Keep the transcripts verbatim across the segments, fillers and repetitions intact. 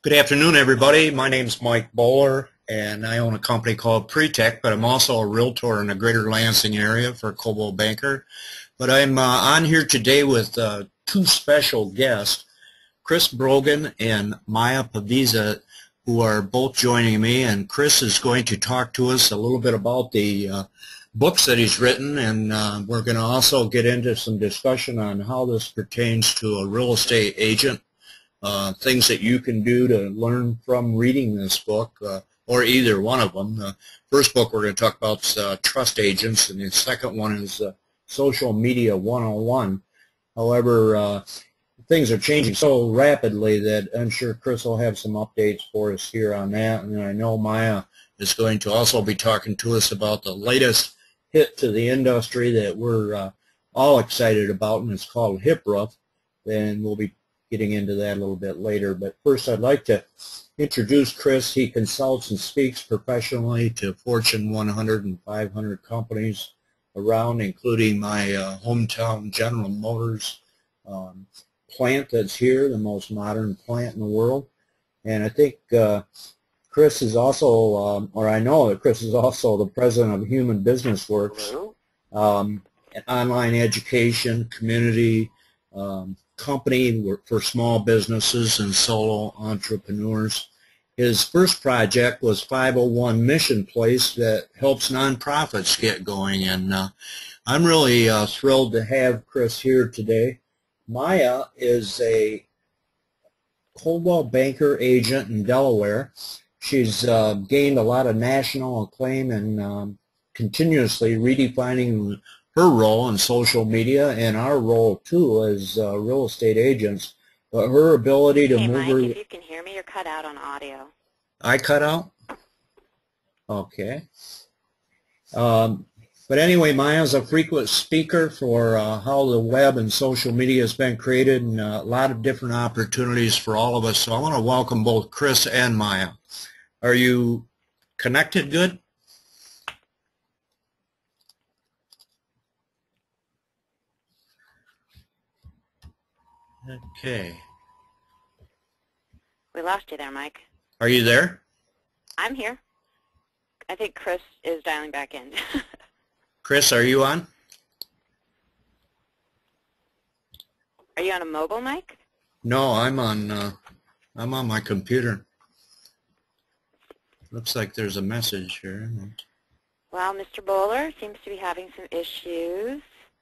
Good afternoon, everybody. My name's Mike Bowler, and I own a company called Pretech, but I'm also a realtor in the greater Lansing area for Coldwell Banker. But I'm uh, on here today with uh, two special guests, Chris Brogan and Maya Pavisa, who are both joining me. And Chris is going to talk to us a little bit about the uh, books that he's written, and uh, we're going to also get into some discussion on how this pertains to a real estate agent. Uh, things that you can do to learn from reading this book, uh, or either one of them. The first book we're going to talk about is uh, Trust Agents, and the second one is uh, Social Media one oh one. However, uh, things are changing so rapidly that I'm sure Chris will have some updates for us here on that. And I know Maya is going to also be talking to us about the latest hit to the industry that we're uh, all excited about, and it's called Hip Roof. And we'll be getting into that a little bit later. But first, I'd like to introduce Chris. He consults and speaks professionally to Fortune one hundred and five hundred companies around, including my uh, hometown General Motors um, plant that's here, the most modern plant in the world. And I think uh, Chris is also, um, or I know that Chris is also the president of Human Business Works, um, online education, community, um, company for small businesses and solo entrepreneurs. His first project was five oh one Mission Place that helps nonprofits get going, and uh, I'm really uh, thrilled to have Chris here today. Maya is a Coldwell Banker agent in Delaware. She's uh, gained a lot of national acclaim and um, continuously redefining her role in social media and our role too as uh, real estate agents, but her ability to hey, move Mike, her... if you can hear me, you're cut out on audio. I cut out? Okay. Um, but anyway, Maya's a frequent speaker for uh, how the web and social media has been created, and uh, a lot of different opportunities for all of us. So I want to welcome both Chris and Maya. Are you connected good? Okay. We lost you there, Mike. Are you there? I'm here. I think Chris is dialing back in. Chris, are you on? Are you on a mobile mic? No, I'm on. Uh, I'm on my computer. Looks like there's a message here. Well, Mister Bowler seems to be having some issues.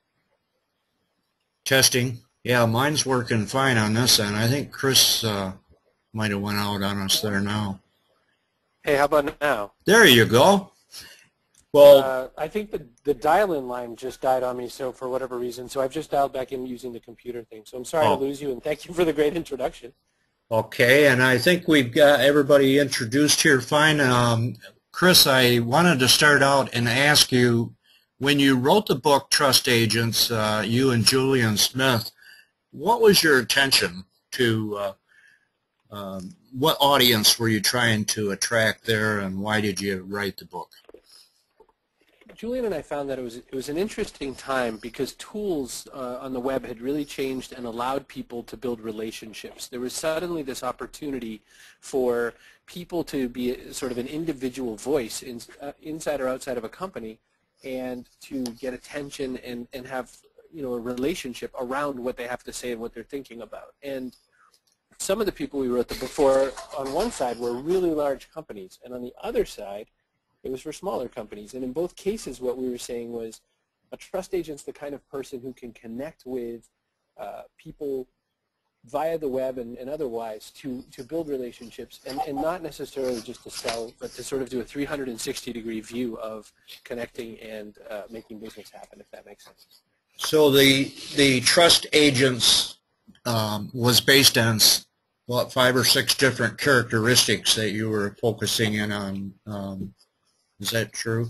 Testing. Yeah, mine's working fine on this end. I think Chris uh, might have went out on us there now. Hey, how about now? There you go. Well, uh, I think the, the dial-in line just died on me, so for whatever reason. So I've just dialed back in using the computer thing. So I'm sorry oh. to lose you, and thank you for the great introduction. Okay, and I think we've got everybody introduced here fine. Um, Chris, I wanted to start out and ask you, when you wrote the book Trust Agents, uh, you and Julian Smith, what was your intention to, uh, um, what audience were you trying to attract there, and why did you write the book? Julian and I found that it was it was an interesting time because tools uh, on the web had really changed and allowed people to build relationships. There was suddenly this opportunity for people to be a, sort of an individual voice in, uh, inside or outside of a company, and to get attention and, and have you know a relationship around what they have to say and what they're thinking about. And some of the people we wrote the book for on one side were really large companies, and on the other side it was for smaller companies. And in both cases what we were saying was a trust agent's the kind of person who can connect with uh, people via the web and, and otherwise to, to build relationships, and, and not necessarily just to sell, but to sort of do a three hundred sixty degree view of connecting and uh, making business happen, if that makes sense. So the the Trust Agents um, was based on what, five or six different characteristics that you were focusing in on. Um, is that true?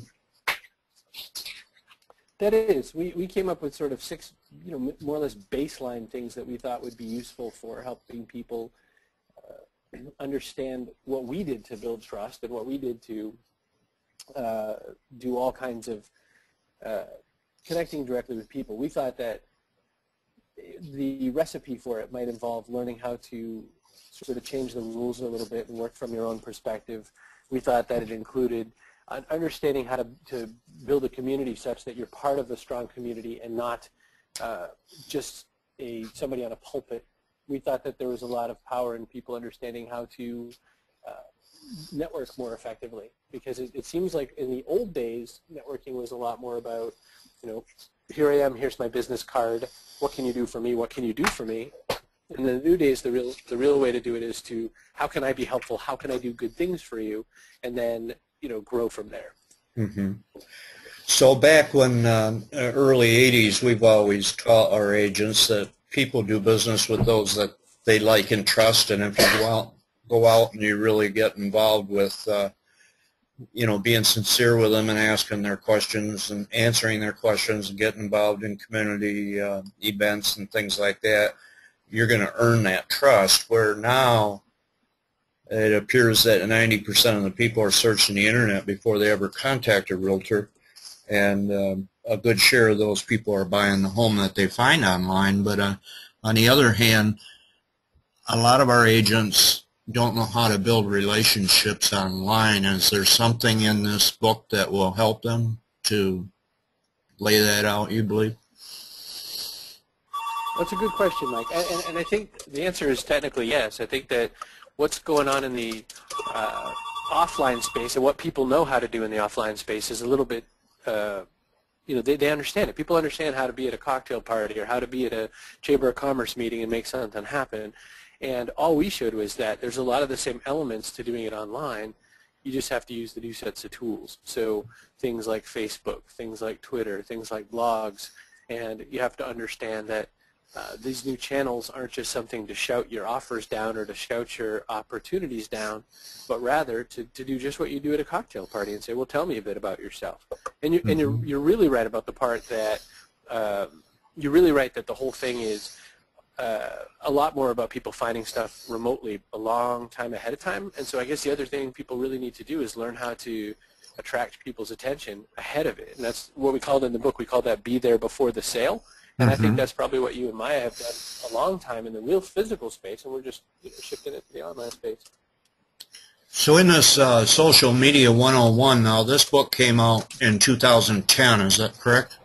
That is. We, we came up with sort of six, you know, more or less baseline things that we thought would be useful for helping people uh, understand what we did to build trust and what we did to uh, do all kinds of uh, connecting directly with people. We thought that the recipe for it might involve learning how to sort of change the rules a little bit and work from your own perspective. We thought that it included understanding how to, to build a community such that you're part of a strong community and not uh, just a somebody on a pulpit. We thought that there was a lot of power in people understanding how to uh, network more effectively, because it, it seems like in the old days, networking was a lot more about, you know, here I am, here's my business card, what can you do for me, what can you do for me? In the new days, the real, the real way to do it is to, how can I be helpful, how can I do good things for you, and then, you know, grow from there. Mm-hmm. So back when um, early eighties, we've always taught our agents that people do business with those that they like and trust, and if you go out, go out and you really get involved with, uh, you know, being sincere with them and asking their questions and answering their questions and getting involved in community uh, events and things like that, you're going to earn that trust. Where now it appears that ninety percent of the people are searching the internet before they ever contact a realtor, and um, a good share of those people are buying the home that they find online. But uh, on the other hand, a lot of our agents don't know how to build relationships online. Is there something in this book that will help them to lay that out, you believe? That's a good question, Mike. And, and, and I think the answer is technically yes. I think that what's going on in the uh, offline space and what people know how to do in the offline space is a little bit, uh, you know, they, they understand it. People understand how to be at a cocktail party or how to be at a Chamber of Commerce meeting and make something happen. And all we showed was that there's a lot of the same elements to doing it online. You just have to use the new sets of tools. So things like Facebook, things like Twitter, things like blogs, and you have to understand that Uh, these new channels aren't just something to shout your offers down or to shout your opportunities down, but rather to, to do just what you do at a cocktail party and say, well, tell me a bit about yourself. And, you, and you're, you're really right about the part that um, you're really right that the whole thing is uh, a lot more about people finding stuff remotely a long time ahead of time. And so I guess the other thing people really need to do is learn how to attract people's attention ahead of it. And that's what we called in the book, we call that be there before the sale. And mm-hmm. I think that's probably what you and Maya have done a long time in the real physical space, and we're just you know, shifting it to the online space. So in this uh, Social Media one oh one now, this book came out in two thousand ten, is that correct?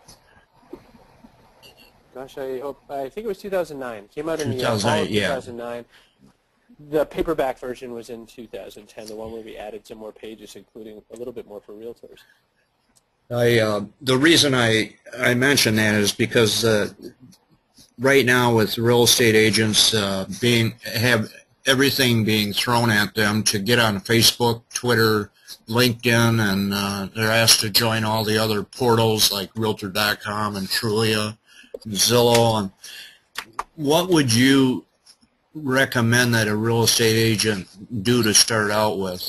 Gosh, I hope, I think it was two thousand nine. It came out in the two thousand eight, fall of yeah. two thousand nine. The paperback version was in two thousand ten, the one where we added some more pages, including a little bit more for realtors. I, uh, the reason I, I mention that is because uh, right now with real estate agents uh, being have everything being thrown at them to get on Facebook, Twitter, LinkedIn, and uh, they're asked to join all the other portals like Realtor dot com and Trulia, and Zillow. And what would you recommend that a real estate agent do to start out with?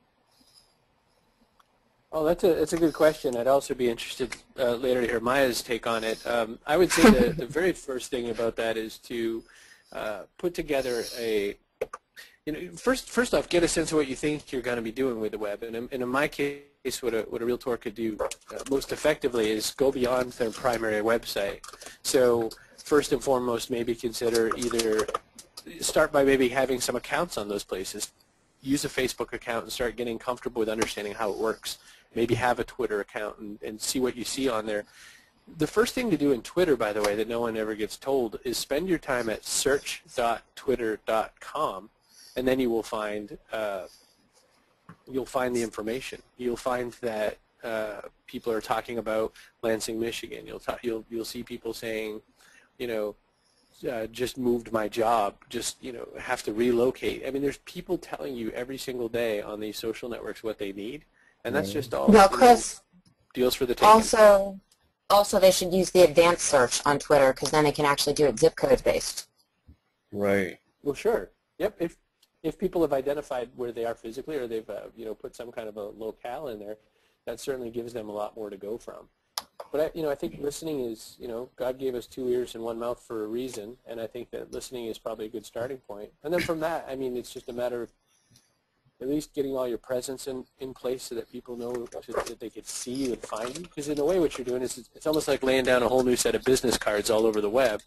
Oh, that's a that's a good question. I'd also be interested uh, later to hear Maya's take on it. Um, I would say the, the very first thing about that is to uh, put together a, you know, first first off, get a sense of what you think you're going to be doing with the web. And in, and in my case, what a what a realtor could do uh, most effectively is go beyond their primary website. So first and foremost, maybe consider either start by maybe having some accounts on those places. Use a Facebook account and start getting comfortable with understanding how it works. Maybe have a Twitter account and, and see what you see on there. The first thing to do in Twitter, by the way, that no one ever gets told, is spend your time at search dot twitter dot com, and then you will find uh, you'll find the information. You'll find that uh, people are talking about Lansing, Michigan. You'll talk, you'll you'll see people saying, you know, uh, just moved my job, just you know, have to relocate. I mean, there's people telling you every single day on these social networks what they need. And that's just all. Well, Chris, know, deals for the taking. Also, also they should use the advanced search on Twitter because then they can actually do it zip code based. Right. Well, sure. Yep. If if people have identified where they are physically, or they've uh, you know put some kind of a locale in there, that certainly gives them a lot more to go from. But I, you know, I think listening is, you know, God gave us two ears and one mouth for a reason, and I think that listening is probably a good starting point. And then from that, I mean, it's just a matter of at least getting all your presence in, in place so that people know to, that they could see you and find you. Because in a way what you're doing is it's almost like laying down a whole new set of business cards all over the web.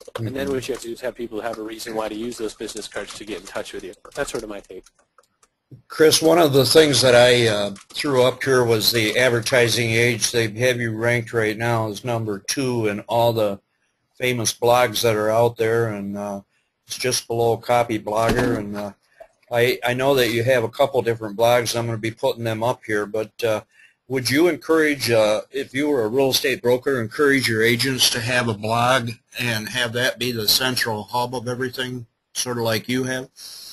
And then what you have to do is have people have a reason why to use those business cards to get in touch with you. That's sort of my take. Chris, one of the things that I uh, threw up here was the advertising age. They have you ranked right now as number two in all the famous blogs that are out there, and uh, it's just below Copy Blogger. And uh, I, I know that you have a couple different blogs. I'm going to be putting them up here, but uh, would you encourage, uh, if you were a real estate broker, encourage your agents to have a blog and have that be the central hub of everything, sort of like you have?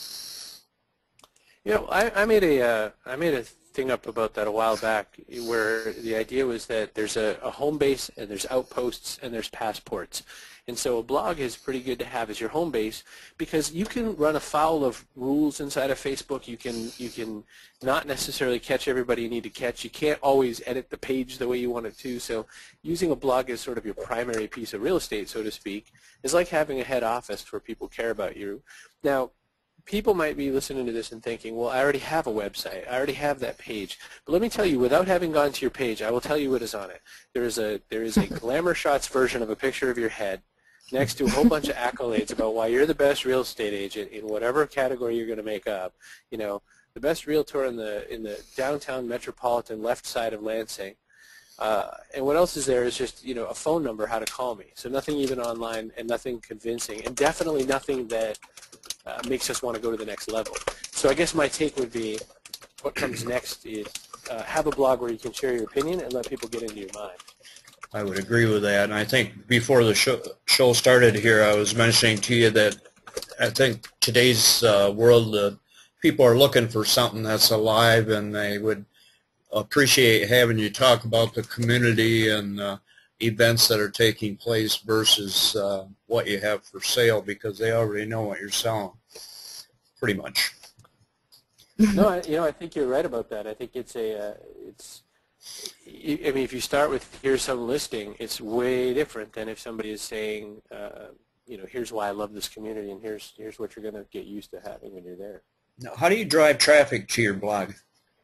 You know, I, I made a uh, I made a thing up about that a while back, where the idea was that there's a, a home base and there's outposts and there's passports. And so a blog is pretty good to have as your home base, because you can run afoul of rules inside of Facebook. You can you can not necessarily catch everybody you need to catch. You can't always edit the page the way you want it to. So using a blog as sort of your primary piece of real estate, so to speak, is like having a head office where people care about you. Now, people might be listening to this and thinking, well, I already have a website. I already have that page. But let me tell you, without having gone to your page, I will tell you what is on it. There is a there is a glamour shots version of a picture of your head next to a whole bunch of accolades about why you're the best real estate agent in whatever category you're going to make up. You know, the best realtor in the in the downtown metropolitan left side of Lansing. Uh, and what else is there is just, you know, a phone number, how to call me. So nothing even online, and nothing convincing, and definitely nothing that uh, makes us want to go to the next level. So I guess my take would be, what comes next is uh, have a blog where you can share your opinion and let people get into your mind. I would agree with that. And I think before the show, show started here, I was mentioning to you that I think today's uh, world, uh, people are looking for something that's alive, and they would appreciate having you talk about the community and uh, events that are taking place versus uh, what you have for sale, because they already know what you're selling, pretty much. No, I, you know, I think you're right about that. I think it's a, uh, it's, I mean, if you start with here's some listing, it's way different than if somebody is saying, uh, you know, here's why I love this community, and here's here's what you're going to get used to having when you're there. Now, how do you drive traffic to your blog?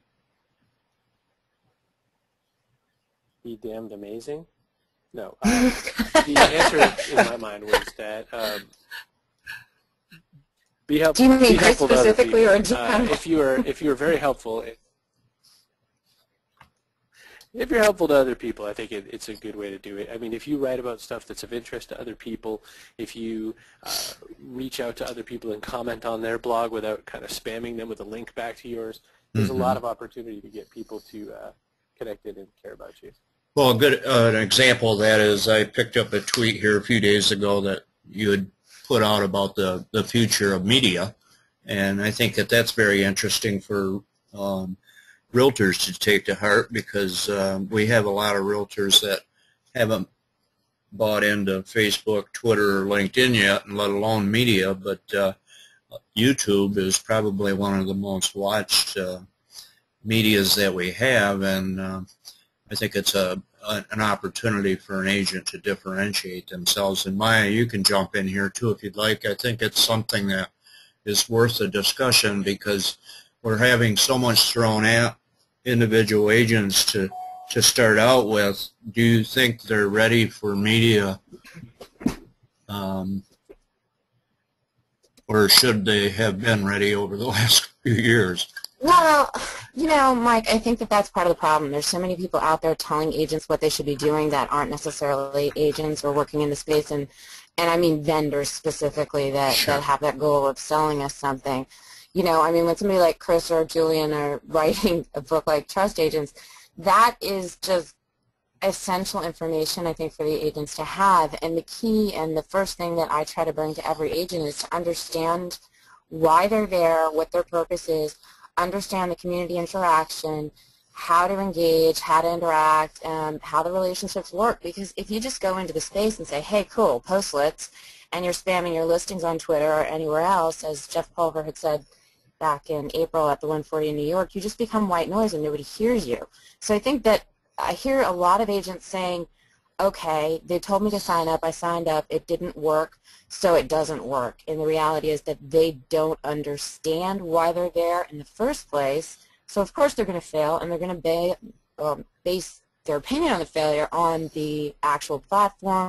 Be damned amazing? No. Uh, the answer in my mind was that um, be, help, Do you mean be helpful to other people. specifically, or do you Uh, if you are if you are very helpful, if, if you're helpful to other people, I think it, it's a good way to do it. I mean, if you write about stuff that's of interest to other people, if you uh, reach out to other people and comment on their blog without kind of spamming them with a link back to yours, there's mm-hmm. a lot of opportunity to get people to uh, connected and care about you. Well, a good uh, an example of that is I picked up a tweet here a few days ago that you had put out about the, the future of media, and I think that that's very interesting for um, realtors to take to heart, because uh, we have a lot of realtors that haven't bought into Facebook, Twitter, or LinkedIn yet, and let alone media, but uh, YouTube is probably one of the most watched uh, medias that we have, and uh, I think it's a, a an opportunity for an agent to differentiate themselves. And Maya, you can jump in here too if you'd like. I think it's something that is worth a discussion, because we're having so much thrown at individual agents to to start out with. Do you think they're ready for media, um, or should they have been ready over the last few years? Well, you know, Mike, I think that that's part of the problem. There's so many people out there telling agents what they should be doing that aren't necessarily agents or working in the space, and and I mean vendors specifically that, Sure. that have that goal of selling us something. You know, I mean, when somebody like Chris or Julian are writing a book like Trust Agents, that is just essential information, I think, for the agents to have. And the key and the first thing that I try to bring to every agent is to understand why they're there, what their purpose is, understand the community interaction, how to engage, how to interact, and how the relationships work. Because if you just go into the space and say, hey, cool, postlets, and you're spamming your listings on Twitter or anywhere else, as Jeff Pulver had said back in April at the one forty in New York, you just become white noise and nobody hears you. So I think that I hear a lot of agents saying, okay, they told me to sign up, I signed up, it didn't work, so it doesn't work. And the reality is that they don't understand why they're there in the first place, so of course they're going to fail, and they're going to ba um, base their opinion on the failure on the actual platform,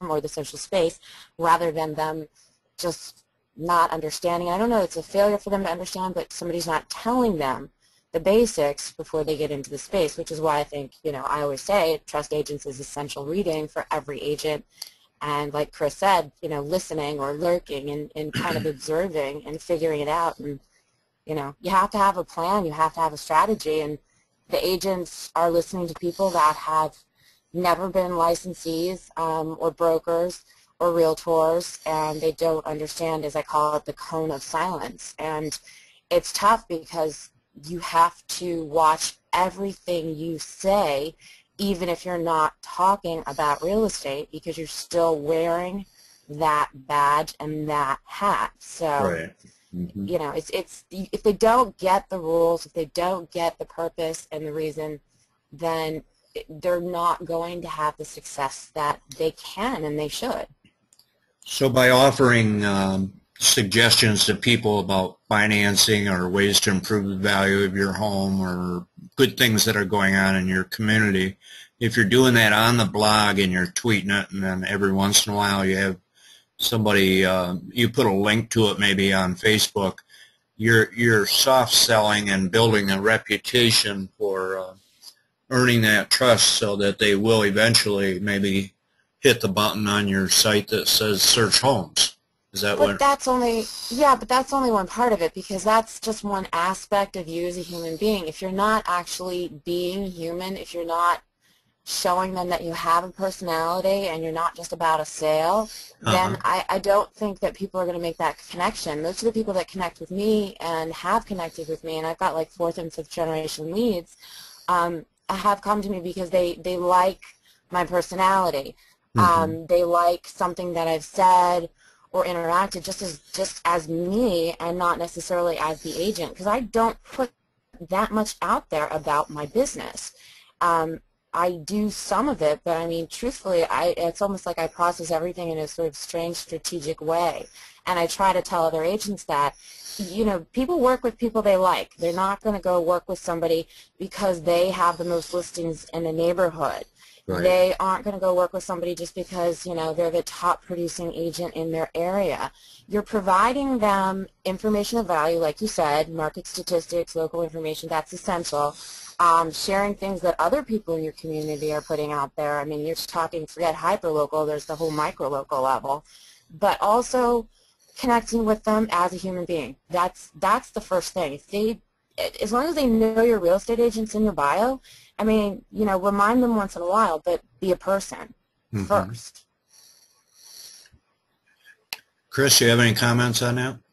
or the social space, rather than them just not understanding. I don't know, it's a failure for them to understand, but somebody's not telling them the basics before they get into the space, which is why I think, you know, I always say trust agents is essential reading for every agent. And like Chris said, you know, listening or lurking and, and kind of observing and figuring it out. And, you know, you have to have a plan, you have to have a strategy, and the agents are listening to people that have never been licensees um, or brokers or realtors, and they don't understand, as I call it, the cone of silence. And it's tough because you have to watch everything you say, even if you're not talking about real estate, because you're still wearing that badge and that hat. So, Right. Mm-hmm. you know, it's, it's, if they don't get the rules, if they don't get the purpose and the reason, then they're not going to have the success that they can and they should. So by offering um, suggestions to people about financing or ways to improve the value of your home or good things that are going on in your community, if you're doing that on the blog and you're tweeting it, and then every once in a while you have somebody, uh, you put a link to it maybe on Facebook, you're, you're soft selling and building a reputation for uh, earning that trust so that they will eventually maybe hit the button on your site that says search homes. Is that But what? that's only, yeah, but that's only one part of it, because that's just one aspect of you as a human being. If you're not actually being human, if you're not showing them that you have a personality and you're not just about a sale, then Uh-huh. I, I don't think that people are going to make that connection. Those are the people that connect with me and have connected with me, and I've got like fourth and fifth generation leads, um, have come to me because they, they like my personality. Mm-hmm. Um, they like something that I've said or interacted just as just as me and not necessarily as the agent, because I don't put that much out there about my business. Um, I do some of it, but I mean, truthfully, I, it's almost like I process everything in a sort of strange strategic way. And I try to tell other agents that, you know, people work with people they like. They're not going to go work with somebody because they have the most listings in the neighborhood. Right. They aren't going to go work with somebody just because, you know, they're the top producing agent in their area. You're providing them information of value, like you said, market statistics, local information, that's essential. Um, sharing things that other people in your community are putting out there. I mean, you're talking, forget hyper-local, there's the whole micro-local level. But also connecting with them as a human being. That's, that's the first thing. If they, as long as they know your real estate agent's in your bio, I mean, you know, remind them once in a while, but be a person mm-hmm. first. Chris, do you have any comments on that?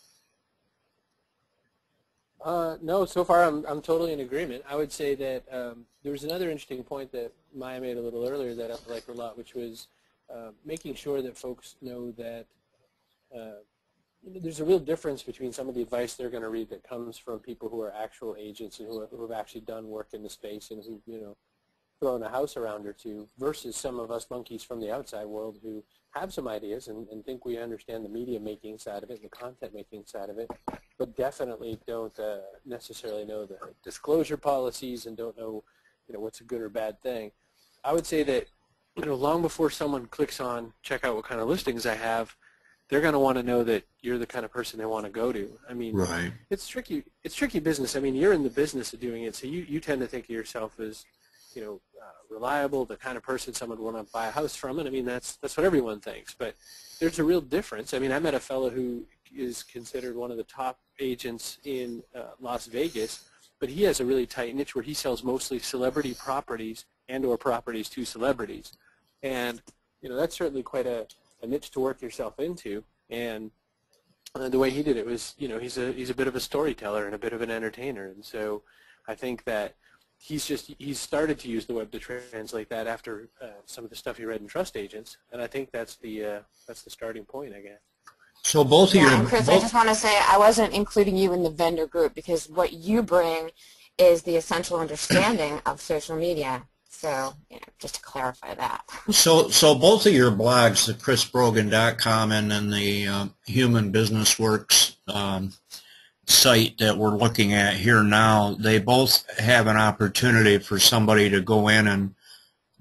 Uh, no, so far I'm, I'm totally in agreement. I would say that um, there was another interesting point that Maya made a little earlier that I like a lot, which was uh, making sure that folks know that uh, there's a real difference between some of the advice they're going to read that comes from people who are actual agents and who, are, who have actually done work in the space and who, you know, thrown a house around or two, versus some of us monkeys from the outside world who have some ideas and, and think we understand the media making side of it and the content making side of it, but definitely don't uh, necessarily know the disclosure policies and don't know, you know, what's a good or bad thing. I would say that, you know, long before someone clicks on check out what kind of listings I have, they're going to want to know that you're the kind of person they want to go to. I mean, right. it's tricky. It's tricky business. I mean, you're in the business of doing it, so you, you tend to think of yourself as, you know, uh, reliable, the kind of person someone would want to buy a house from. And I mean, that's that's what everyone thinks. But there's a real difference. I mean, I met a fellow who is considered one of the top agents in uh, Las Vegas, but he has a really tight niche where he sells mostly celebrity properties and or properties to celebrities. And, you know, that's certainly quite a, a niche to work yourself into. And uh, the way he did it was, you know, he's a, he's a bit of a storyteller and a bit of an entertainer. And so I think that he's just, he's started to use the web to translate that after uh, some of the stuff he read in Trust Agents. And I think that's the, uh, that's the starting point, I guess. So both of yeah, your... and Chris, both, I just want to say I wasn't including you in the vendor group because what you bring is the essential understanding of social media. So, you know, just to clarify that. So, so both of your blogs, the chris brogan dot com and then the uh, Human Business Works um, site that we're looking at here now, they both have an opportunity for somebody to go in and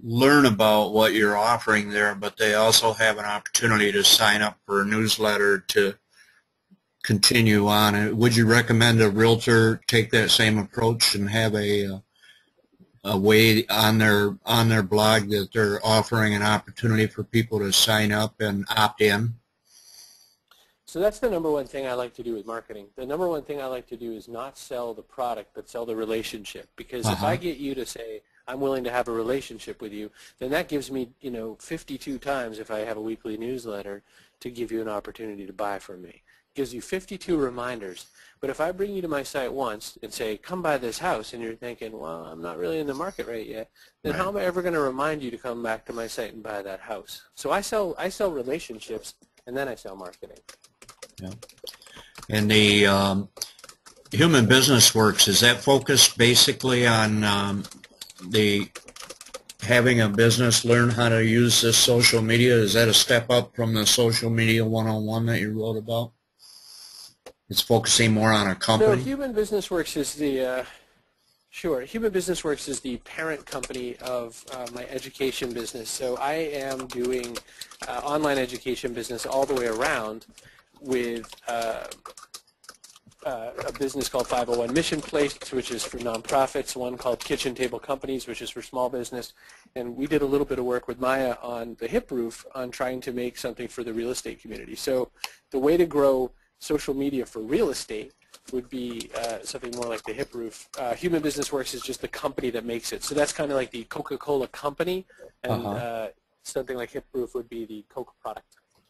learn about what you're offering there, but they also have an opportunity to sign up for a newsletter to continue on. Would you recommend a realtor take that same approach and have a a way on their on their blog that they're offering an opportunity for people to sign up and opt in? So that's the number one thing I like to do with marketing. The number one thing I like to do is not sell the product, but sell the relationship. Because uh-huh. if I get you to say, I'm willing to have a relationship with you, then that gives me, you know, fifty-two times if I have a weekly newsletter to give you an opportunity to buy from me. It gives you fifty-two reminders. But if I bring you to my site once and say, come buy this house, and you're thinking, well, I'm not really in the market right yet, then right. how am I ever going to remind you to come back to my site and buy that house? So I sell, I sell relationships, and then I sell marketing. Yeah. And the um, Human Business Works, is that focused basically on um, the having a business learn how to use this social media? Is that a step up from the Social Media one oh one that you wrote about? It's focusing more on a company? No, Human Business Works is the, uh, sure, Human Business Works is the parent company of uh, my education business. So I am doing uh, online education business all the way around with uh, uh, a business called five oh one Mission Place, which is for nonprofits, one called Kitchen Table Companies, which is for small business. And we did a little bit of work with Maya on the hip roof on trying to make something for the real estate community. So the way to grow social media for real estate would be uh, something more like the hip roof. Uh, Human Business Works is just the company that makes it. So that's kind of like the Coca-Cola company, and uh-huh. uh, something like hip roof would be the Coca product.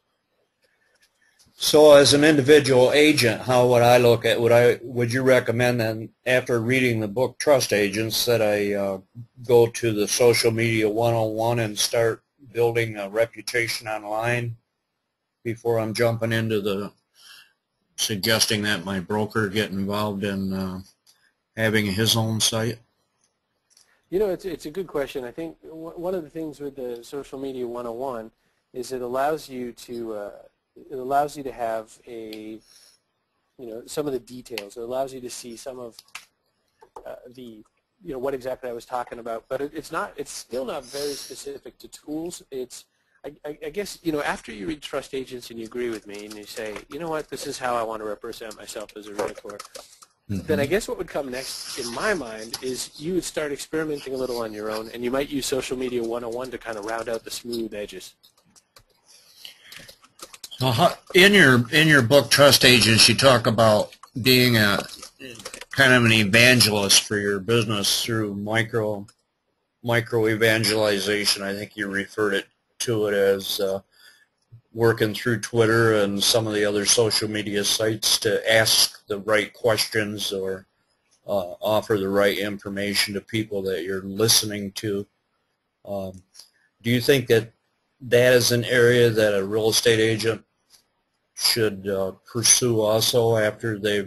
So as an individual agent, how would I look at, would I, would you recommend then, after reading the book Trust Agents, that I uh, go to the Social Media one oh one and start building a reputation online before I'm jumping into the suggesting that my broker get involved in uh, having his own site? You know, it's, it's a good question. I think one of the things with the Social Media one oh one is it allows you to uh, it allows you to have a, you know, some of the details. It allows you to see some of uh, the, you know, what exactly I was talking about. But it, it's not, it's still not very specific to tools. It's, I, I, I guess, you know, after you read Trust Agents and you agree with me and you say, you know what, this is how I want to represent myself as a realtor, mm-hmm. then I guess what would come next in my mind is you would start experimenting a little on your own, and you might use Social Media one oh one to kind of round out the smooth edges. Uh, in your in your book Trust Agents, you talk about being a kind of an evangelist for your business through micro micro evangelization. I think you referred it to it as uh, working through Twitter and some of the other social media sites to ask the right questions or uh, offer the right information to people that you're listening to. Um, do you think that that is an area that a real estate agent should uh, pursue also after they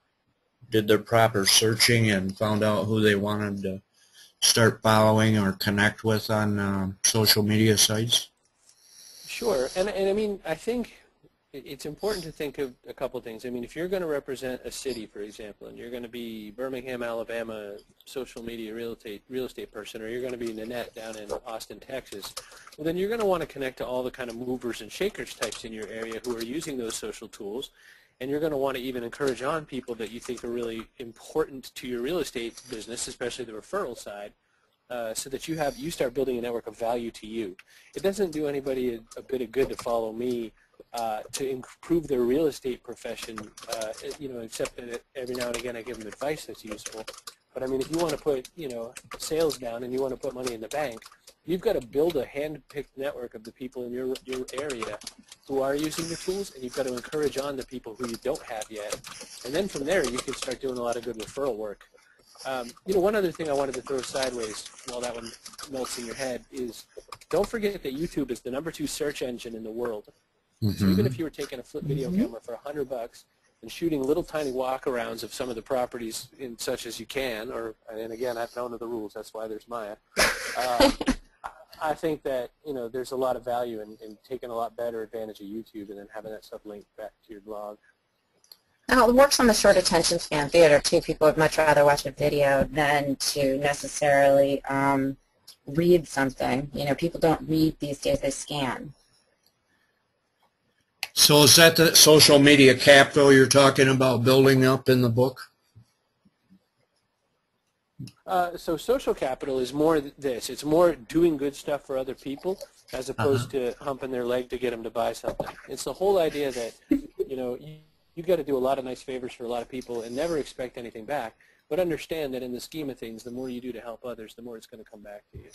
did their proper searching and found out who they wanted to start following or connect with on uh, social media sites? Sure, and, and I mean, I think it's important to think of a couple things. I mean, if you're going to represent a city, for example, and you're going to be Birmingham, Alabama, social media real estate real estate person, or you're going to be Nanette down in Austin, Texas, well, then you're going to want to connect to all the kind of movers and shakers types in your area who are using those social tools, and you're going to want to even encourage on people that you think are really important to your real estate business, especially the referral side, uh, so that you have you start building a network of value to you. It doesn't do anybody a, a bit of good to follow me Uh, to improve their real estate profession, uh, you know, except that every now and again I give them advice that's useful. But I mean, if you want to put, you know, sales down and you want to put money in the bank, you've got to build a hand-picked network of the people in your your area who are using the tools, and you've got to encourage on the people who you don't have yet. And then from there, you can start doing a lot of good referral work. Um, you know, one other thing I wanted to throw sideways while that one melts in your head is don't forget that YouTube is the number two search engine in the world. Mm-hmm. So even if you were taking a flip video mm-hmm. camera for a hundred bucks and shooting little tiny walkarounds of some of the properties in such as you can, or and again, I don't know the rules. That's why there's Maya. Um, I think that you know there's a lot of value in, in taking a lot better advantage of YouTube and then having that stuff linked back to your blog. Now, it works on the short attention span theater too. People would much rather watch a video than to necessarily um, read something. You know, people don't read these days, they scan. So is that the social media capital you're talking about building up in the book? Uh, so social capital is more th this. It's more doing good stuff for other people as opposed uh-huh. to humping their leg to get them to buy something. It's the whole idea that, you know, you, you got to do a lot of nice favors for a lot of people and never expect anything back, but understand that in the scheme of things, the more you do to help others, the more it's going to come back to you.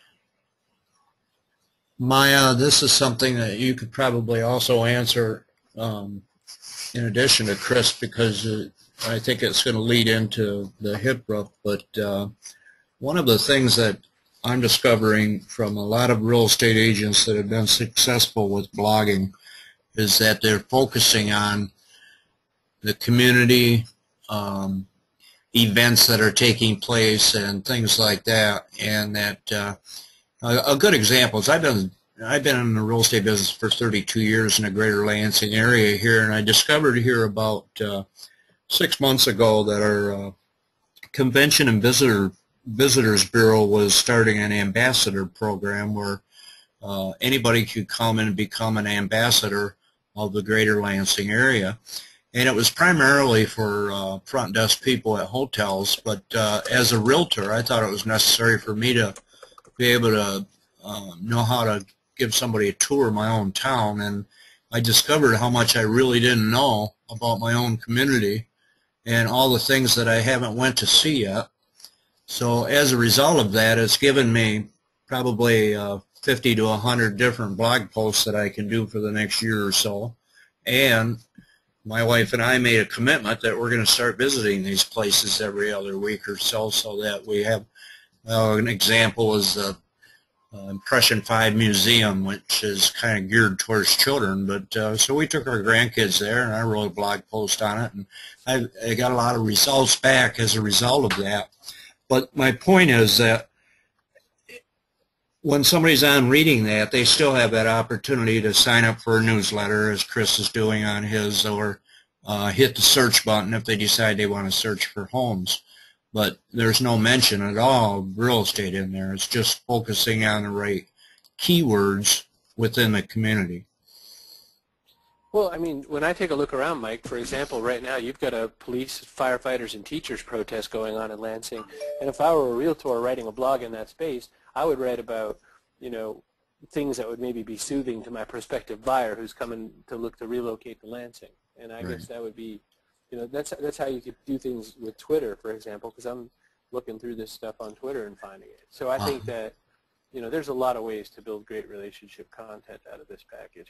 Maya, this is something that you could probably also answer um, in addition to Chris, because uh, I think it's going to lead into the hip roof, but uh, one of the things that I'm discovering from a lot of real estate agents that have been successful with blogging is that they're focusing on the community, um, events that are taking place and things like that, and that uh, a, a good example is I've been I've been in the real estate business for thirty-two years in the greater Lansing area here, and I discovered here about uh, six months ago that our uh, Convention and Visitor Visitors Bureau was starting an ambassador program where uh, anybody could come and become an ambassador of the greater Lansing area. And it was primarily for uh, front desk people at hotels, but uh, as a realtor, I thought it was necessary for me to be able to uh, know how to give somebody a tour of my own town, and I discovered how much I really didn't know about my own community and all the things that I haven't went to see yet. So as a result of that, it's given me probably uh, fifty to a hundred different blog posts that I can do for the next year or so, and my wife and I made a commitment that we're going to start visiting these places every other week or so, so that we have, well, an example is the uh, Impression five Museum, which is kind of geared towards children. But uh, so we took our grandkids there, and I wrote a blog post on it, and I, I got a lot of results back as a result of that. But my point is that when somebody's on reading that, they still have that opportunity to sign up for a newsletter, as Chris is doing on his, or uh, hit the search button if they decide they want to search for homes. But there's no mention at all of real estate in there. It's just focusing on the right keywords within the community. Well, I mean, when I take a look around, Mike, for example, right now you've got a police, firefighters, and teachers protest going on in Lansing. And if I were a realtor writing a blog in that space, I would write about, you know, things that would maybe be soothing to my prospective buyer who's coming to look to relocate to Lansing. And I right. guess that would be, you know, that's that's how you could do things with Twitter, for example, because I'm looking through this stuff on Twitter and finding it. So I think that, you know, there's a lot of ways to build great relationship content out of this package.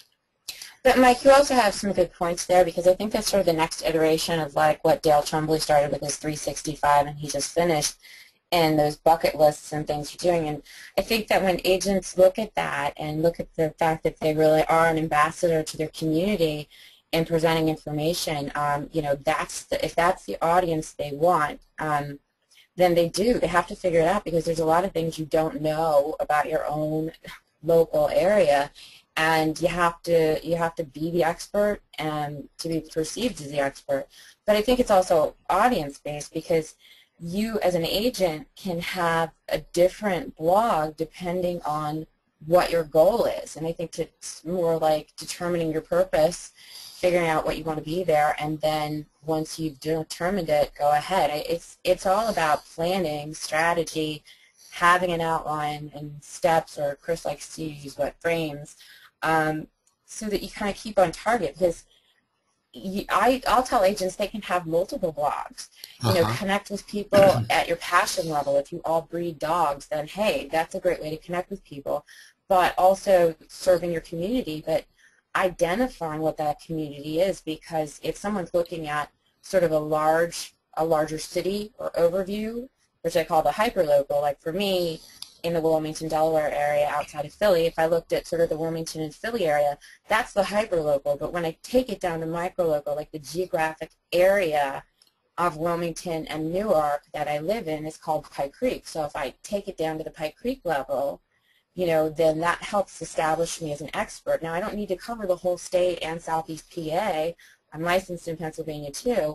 But Mike, you also have some good points there, because I think that's sort of the next iteration of like what Dale Tremblay started with his three sixty-five and he just finished, and those bucket lists and things you're doing. And I think that when agents look at that and look at the fact that they really are an ambassador to their community in presenting information, um, you know, that's the, if that's the audience they want, um, then they do. They have to figure it out, because there's a lot of things you don't know about your own local area, and you have to you have to be the expert and to be perceived as the expert. But I think it's also audience-based, because you as an agent can have a different blog depending on what your goal is. And I think it's more like determining your purpose, figuring out what you want to be there, and then once you've determined it, go ahead. It's, it's all about planning, strategy, having an outline and steps, or Chris likes to use what, frames, um, so that you kind of keep on target. Because you, I, I'll tell agents they can have multiple blogs. You know, uh-huh. connect with people at your passion level. If you all breed dogs, then hey, that's a great way to connect with people. But also serving your community, but identifying what that community is, because if someone's looking at sort of a large, a larger city or overview, which I call the hyperlocal, like for me, in the Wilmington, Delaware area outside of Philly, if I looked at sort of the Wilmington and Philly area, that's the hyperlocal. But when I take it down to microlocal, like the geographic area of Wilmington and Newark that I live in is called Pike Creek. So if I take it down to the Pike Creek level, you know, then that helps establish me as an expert. Now, I don't need to cover the whole state and Southeast P A. I'm licensed in Pennsylvania too,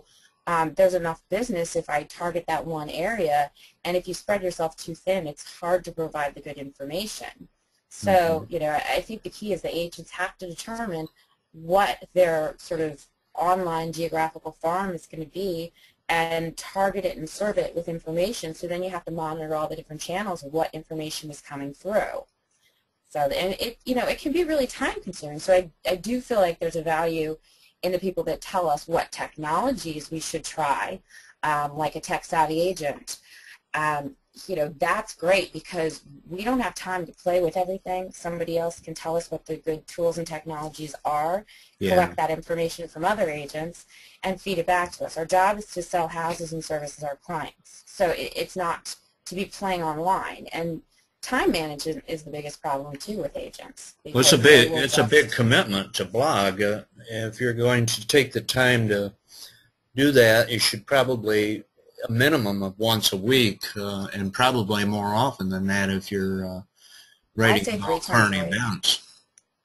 um, there's enough business if I target that one area. And if you spread yourself too thin, it's hard to provide the good information. So, mm-hmm. you know, I think the key is the agents have to determine what their sort of online geographical farm is going to be and target it and serve it with information. So then you have to monitor all the different channels of what information is coming through. So, and it, you know, it can be really time consuming. So I, I do feel like there's a value in the people that tell us what technologies we should try, um, like a tech-savvy agent. Um, you know, that's great because we don't have time to play with everything. Somebody else can tell us what the good tools and technologies are, yeah. collect that information from other agents, and feed it back to us. Our job is to sell houses and services our clients. So it, it's not to be playing online. And time management is the biggest problem too with agents. Well, it's a big it's a big commitment to blog. Uh, if you're going to take the time to do that, you should probably a minimum of once a week, uh, and probably more often than that if you're uh, writing about current events.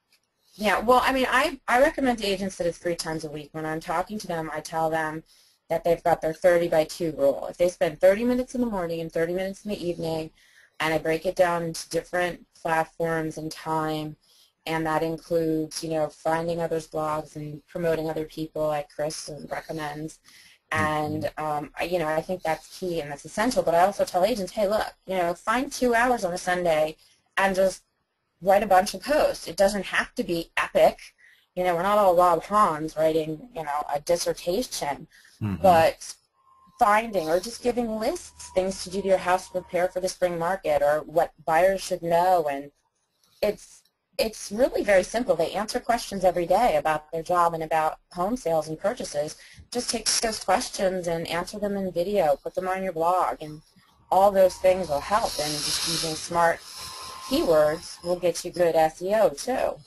Yeah, well, I mean, I, I recommend to agents that it's three times a week. When I'm talking to them, I tell them that they've got their thirty by two rule. If they spend thirty minutes in the morning and thirty minutes in the evening, and I break it down into different platforms and time, and that includes, you know, finding others' blogs and promoting other people like Chris recommends. And, um, I, you know, I think that's key and that's essential. But I also tell agents, hey, look, you know, find two hours on a Sunday and just write a bunch of posts. It doesn't have to be epic. You know, we're not all Rob Hans writing, you know, a dissertation. Mm-hmm. But finding or just giving lists, things to do to your house to prepare for the spring market or what buyers should know. And it's it's really very simple. They answer questions every day about their job and about home sales and purchases. Just take those questions and answer them in video, put them on your blog, and all those things will help. And just using smart keywords will get you good S E O too.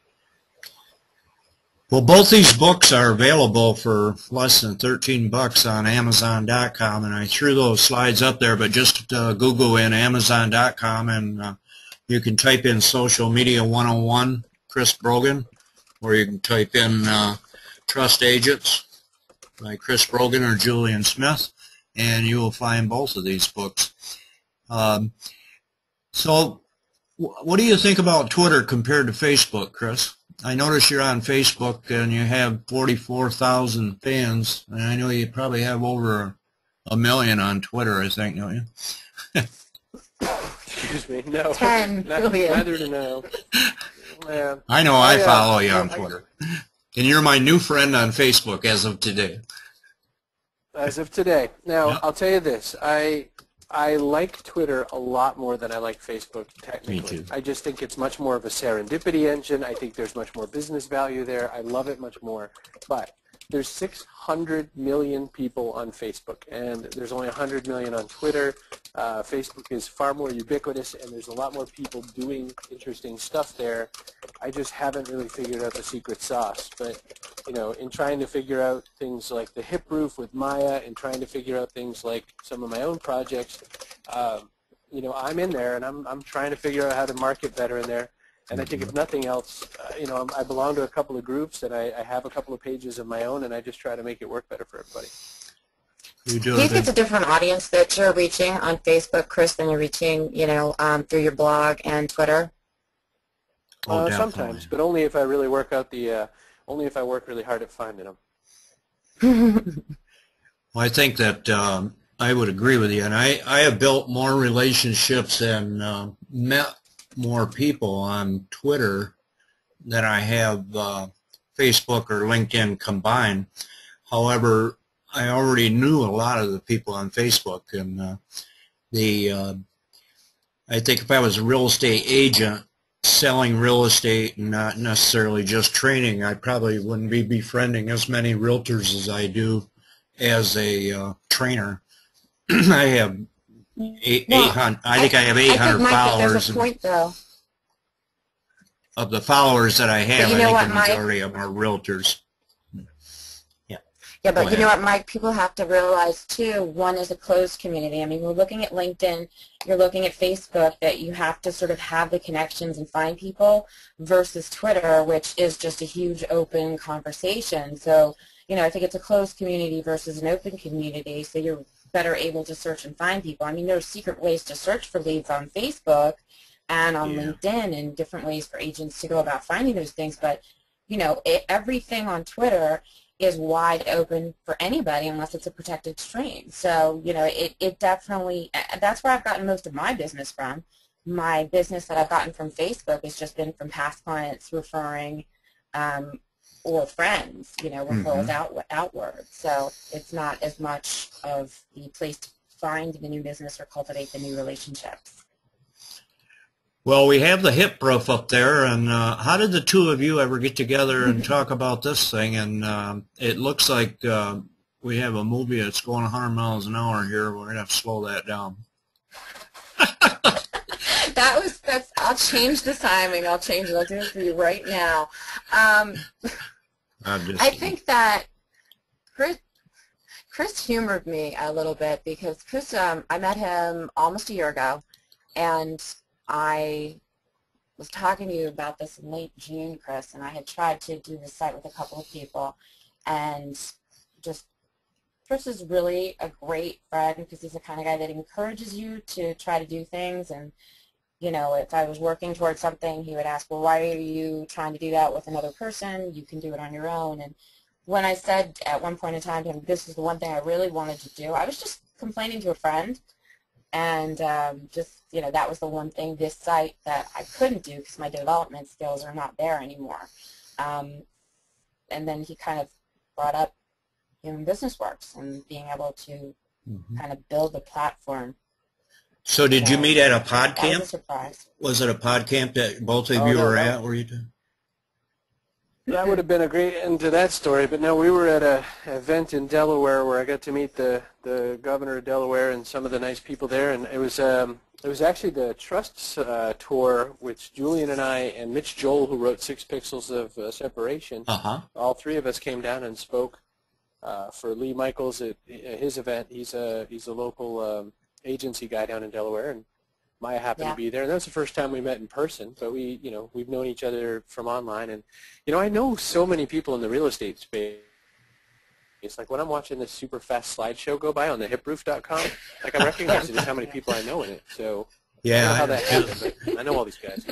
Well, both these books are available for less than thirteen bucks on Amazon dot com, and I threw those slides up there, but just uh, Google in Amazon dot com, and uh, you can type in Social Media one oh one, Chris Brogan, or you can type in uh, Trust Agents by Chris Brogan or Julian Smith, and you will find both of these books. Um, so what do you think about Twitter compared to Facebook, Chris? I notice you're on Facebook and you have forty-four thousand fans, and I know you probably have over a million on Twitter, I think, don't you? Excuse me, no. Ten million. Neither to know. Yeah. I know I I, uh, follow you on I, Twitter. And you're my new friend on Facebook as of today. As of today. Now, Yep. I'll tell you this. I I like Twitter a lot more than I like Facebook, technically. Me too. I just think it's much more of a serendipity engine. I think there's much more business value there. I love it much more. But there's six hundred million people on Facebook, and there's only one hundred million on Twitter. Uh, Facebook is far more ubiquitous, and there's a lot more people doing interesting stuff there. I just haven't really figured out the secret sauce. But, you know, in trying to figure out things like the hip roof with Maya and trying to figure out things like some of my own projects, um, you know, I'm in there, and I'm, I'm trying to figure out how to market better in there. And I think if nothing else, uh, you know, I belong to a couple of groups, and I, I have a couple of pages of my own, and I just try to make it work better for everybody. You do you think it's a different audience that you're reaching on Facebook, Chris, than you're reaching, you know, um, through your blog and Twitter? Oh, uh, sometimes, but only if I really work out the, uh, only if I work really hard at finding them. Well, I think that um, I would agree with you, and I, I have built more relationships and uh, met more people on Twitter than I have uh, Facebook or LinkedIn combined. However, I already knew a lot of the people on Facebook, and uh, the uh, I think if I was a real estate agent selling real estate and not necessarily just training, I probably wouldn't be befriending as many realtors as I do as a uh, trainer. I have eight, well, eight hundred. I think I, I have eight hundred I followers. There's a point, though. Of the followers that I have, you I know think what, the majority of them are realtors. Yeah. Yeah, but Go you know ahead. what, Mike? People have to realize too. One is a closed community. I mean, we're looking at LinkedIn. You're looking at Facebook. That you have to sort of have the connections and find people. Versus Twitter, which is just a huge open conversation. So, you know, I think it's a closed community versus an open community, so you're better able to search and find people. I mean, there's secret ways to search for leads on Facebook and on Yeah. LinkedIn, and different ways for agents to go about finding those things, but, you know, it, everything on Twitter is wide open for anybody unless it's a protected stream. So, you know, it, it definitely, that's where I've gotten most of my business from. My business that I've gotten from Facebook has just been from past clients referring, um, or friends, you know, referrals Mm-hmm. out, outward. So it's not as much of the place to find the new business or cultivate the new relationships. Well, we have the hip roof up there, and uh, how did the two of you ever get together and talk about this thing? And um, it looks like uh, we have a movie that's going one hundred miles an hour here. We're going to have to slow that down. That was, that's, I'll change the timing. I'll change it. I'll do it for you right now. Um, I'm just, I think that Chris, Chris humored me a little bit because Chris, um, I met him almost a year ago, and I was talking to you about this in late June, Chris, and I had tried to do this site with a couple of people, and just Chris is really a great friend because he's the kind of guy that encourages you to try to do things. And, you know, if I was working towards something, he would ask, well, why are you trying to do that with another person? You can do it on your own. And when I said at one point in time to him, this is the one thing I really wanted to do, I was just complaining to a friend. And um, just, you know, that was the one thing, this site, that I couldn't do because my development skills are not there anymore. Um, and then he kind of brought up Human Business Works and being able to mm-hmm. kind of build a platform. So did so you meet at a pod that camp? was a surprise. Was it a pod camp that both of Oh, you no, were no. at? Were you doing? That would have been a great end to that story, but no, we were at a event in Delaware where I got to meet the, the governor of Delaware and some of the nice people there, and it was um, it was actually the Trusts uh, tour, which Julian and I and Mitch Joel, who wrote Six Pixels of uh, Separation, Uh-huh. all three of us came down and spoke uh, for Lee Michaels at his event. He's a he's a local um, agency guy down in Delaware, and Maya happened Yeah. to be there, and that was the first time we met in person, but we, you know, we've known each other from online, and, you know, I know so many people in the real estate space. It's like when I'm watching this super fast slideshow go by on the hip roof dot com, like I recognize just how many people I know in it, so Yeah. I don't know how I- that happened, but I know all these guys.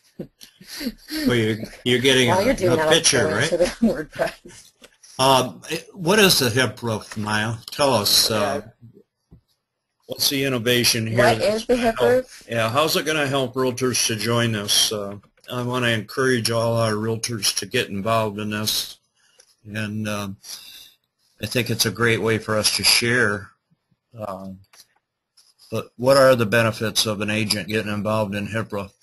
Well, you're, you're getting While a, you're doing a that, picture, I'll right? go into the WordPress. Um, what is the hip roof, Maya? Tell us. Uh, what's the innovation here? What that's is the gonna hip help- roof? Yeah, how's it going to help realtors to join this? Uh, I want to encourage all our realtors to get involved in this, and um, I think it's a great way for us to share. Um, but what are the benefits of an agent getting involved in hip roof?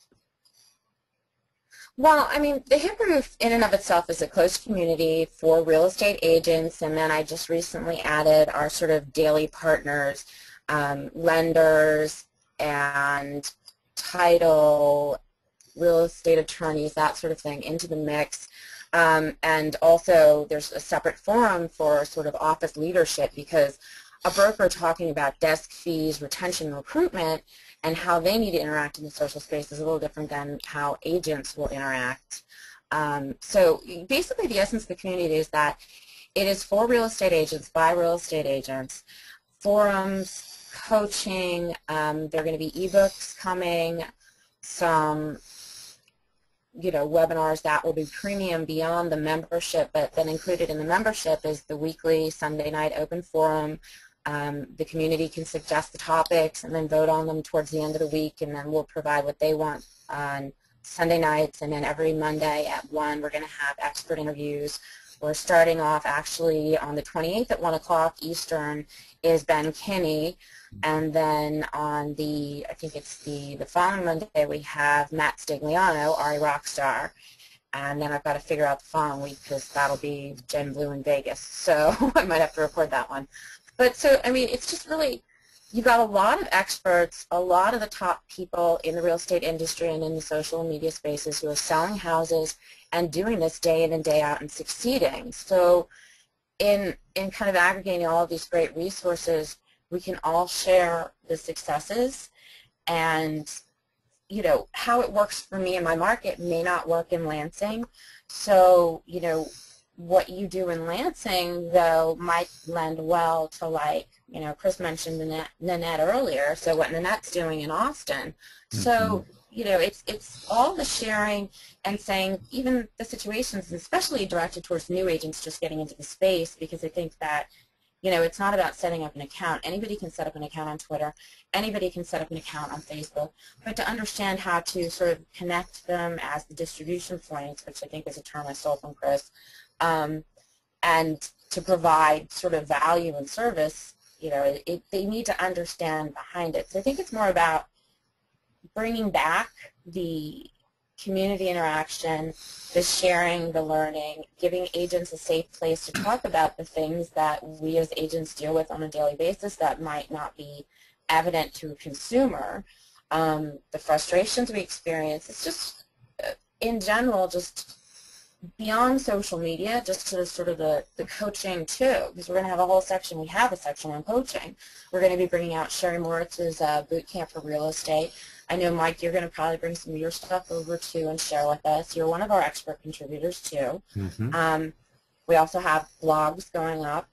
Well, I mean, the hip roof in and of itself is a closed community for real estate agents, and then I just recently added our sort of daily partners, um, lenders and title, real estate attorneys, that sort of thing, into the mix. Um, and also there's a separate forum for sort of office leadership, because a broker talking about desk fees, retention, recruitment, and how they need to interact in the social space is a little different than how agents will interact. Um, so basically the essence of the community is that it is for real estate agents, by real estate agents, forums, coaching, um, there are going to be ebooks coming, some you know, webinars that will be premium beyond the membership, but then included in the membership is the weekly Sunday night open forum. Um, the community can suggest the topics and then vote on them towards the end of the week, and then we'll provide what they want on Sunday nights. And then every Monday at one, we're going to have expert interviews. We're starting off actually on the twenty-eighth at one o'clock Eastern is Ben Kinney, and then on the, I think it's the, the following Monday, we have Matt Stigliano, Ari Rockstar, and then I've got to figure out the following week because that'll be Jen Blue in Vegas, so I might have to record that one. But so, I mean, it's just really, you've got a lot of experts, a lot of the top people in the real estate industry and in the social media spaces who are selling houses and doing this day in and day out and succeeding. So in, in kind of aggregating all of these great resources, we can all share the successes, and you know, how it works for me in my market may not work in Lansing. So, you know, what you do in Lansing, though, might lend well to, like, you know, Chris mentioned Nanette, Nanette earlier, so what Nanette's doing in Austin. Mm-hmm. So, you know, it's, it's all the sharing and saying, even the situations, especially directed towards new agents just getting into the space, because I think that, you know, it's not about setting up an account. Anybody can set up an account on Twitter. Anybody can set up an account on Facebook. But to understand how to sort of connect them as the distribution points, which I think is a term I stole from Chris, um, and to provide sort of value and service, you know, it, it, they need to understand behind it. So I think it's more about bringing back the community interaction, the sharing, the learning, giving agents a safe place to talk about the things that we as agents deal with on a daily basis that might not be evident to a consumer, um, the frustrations we experience. It's just, uh, in general, just beyond social media, just to sort of the, the coaching too, because we're going to have a whole section, we have a section on coaching. We're going to be bringing out Sherry Moritz's uh, boot camp for real estate. I know, Mike, you're going to probably bring some of your stuff over too and share with us. You're one of our expert contributors too. Mm-hmm. Um, we also have blogs going up.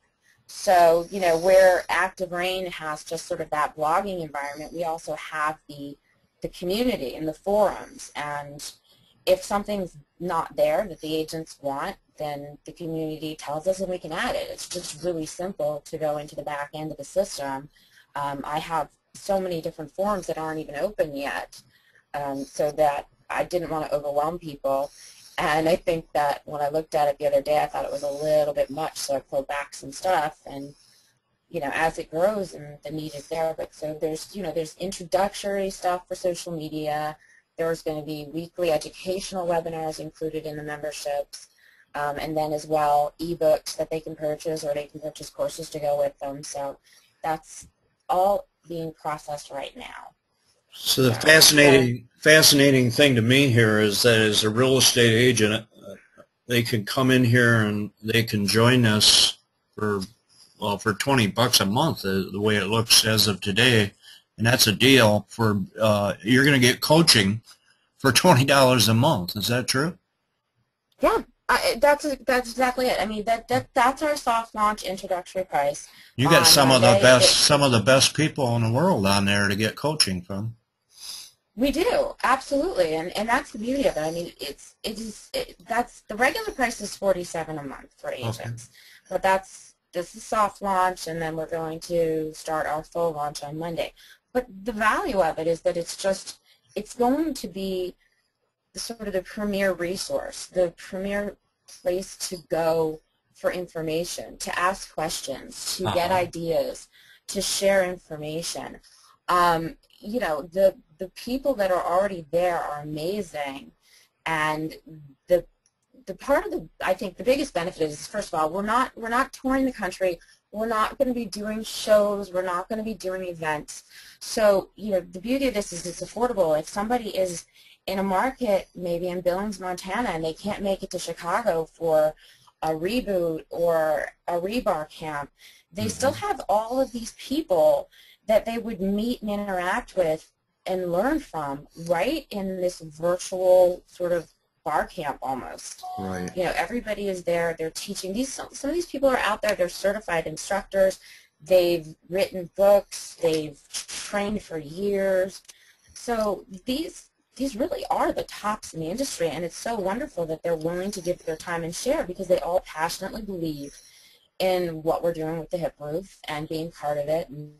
So, you know, where Active Rain has just sort of that blogging environment, we also have the, the community and the forums. And if something's not there that the agents want, then the community tells us and we can add it. It's just really simple to go into the back end of the system. Um, I have so many different forums that aren't even open yet, um, so that I didn't want to overwhelm people. And I think that when I looked at it the other day, I thought it was a little bit much, so I pulled back some stuff. And, you know, as it grows and the need is there, but so there's, you know, there's introductory stuff for social media. There's going to be weekly educational webinars included in the memberships, um, and then as well ebooks that they can purchase, or they can purchase courses to go with them. So that's all being processed right now. So the fascinating, fascinating thing to me here is that as a real estate agent, uh, they can come in here and they can join us for, well, for twenty bucks a month, uh, the way it looks as of today. And that's a deal for, uh, you're going to get coaching for twenty dollars a month. Is that true? Yeah, I, that's that's exactly it. I mean, that, that that's our soft launch introductory price. You got On some of the Monday. best, It, some of the best people in the world on there to get coaching from. we do, absolutely, and and that's the beauty of it. I mean, it's it is it, that's the regular price is forty-seven a month for agents, okay. But that's this is soft launch, and then we're going to start our full launch on Monday. But the value of it is that it's just, it's going to be the sort of the premier resource, the premier place to go for information, to ask questions, to uh-huh. get ideas, to share information. Um, you know, the, the people that are already there are amazing. And the, the part of the, I think the biggest benefit is, first of all, we're not, we're not touring the country. We're not going to be doing shows. We're not going to be doing events. So, you know, the beauty of this is it's affordable. If somebody is in a market, maybe in Billings, Montana, and they can't make it to Chicago for a reboot or a rebar camp, they mm-hmm. still have all of these people that they would meet and interact with and learn from right in this virtual sort of bar camp almost. Right. You know, everybody is there. They're teaching. These some, some of these people are out there. They're certified instructors. They've written books. They've trained for years. So these these really are the tops in the industry, and it's so wonderful that they're willing to give their time and share because they all passionately believe in what we're doing with the hip roof and being part of it. And,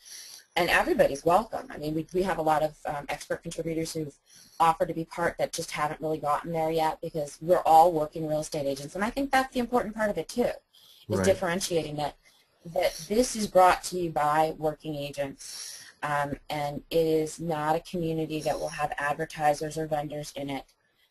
and everybody's welcome. I mean, we, we have a lot of um, expert contributors who've offered to be part that just haven't really gotten there yet because we're all working real estate agents. And I think that's the important part of it, too, is right. differentiating that, that this is brought to you by working agents. Um, and it is not a community that will have advertisers or vendors in it,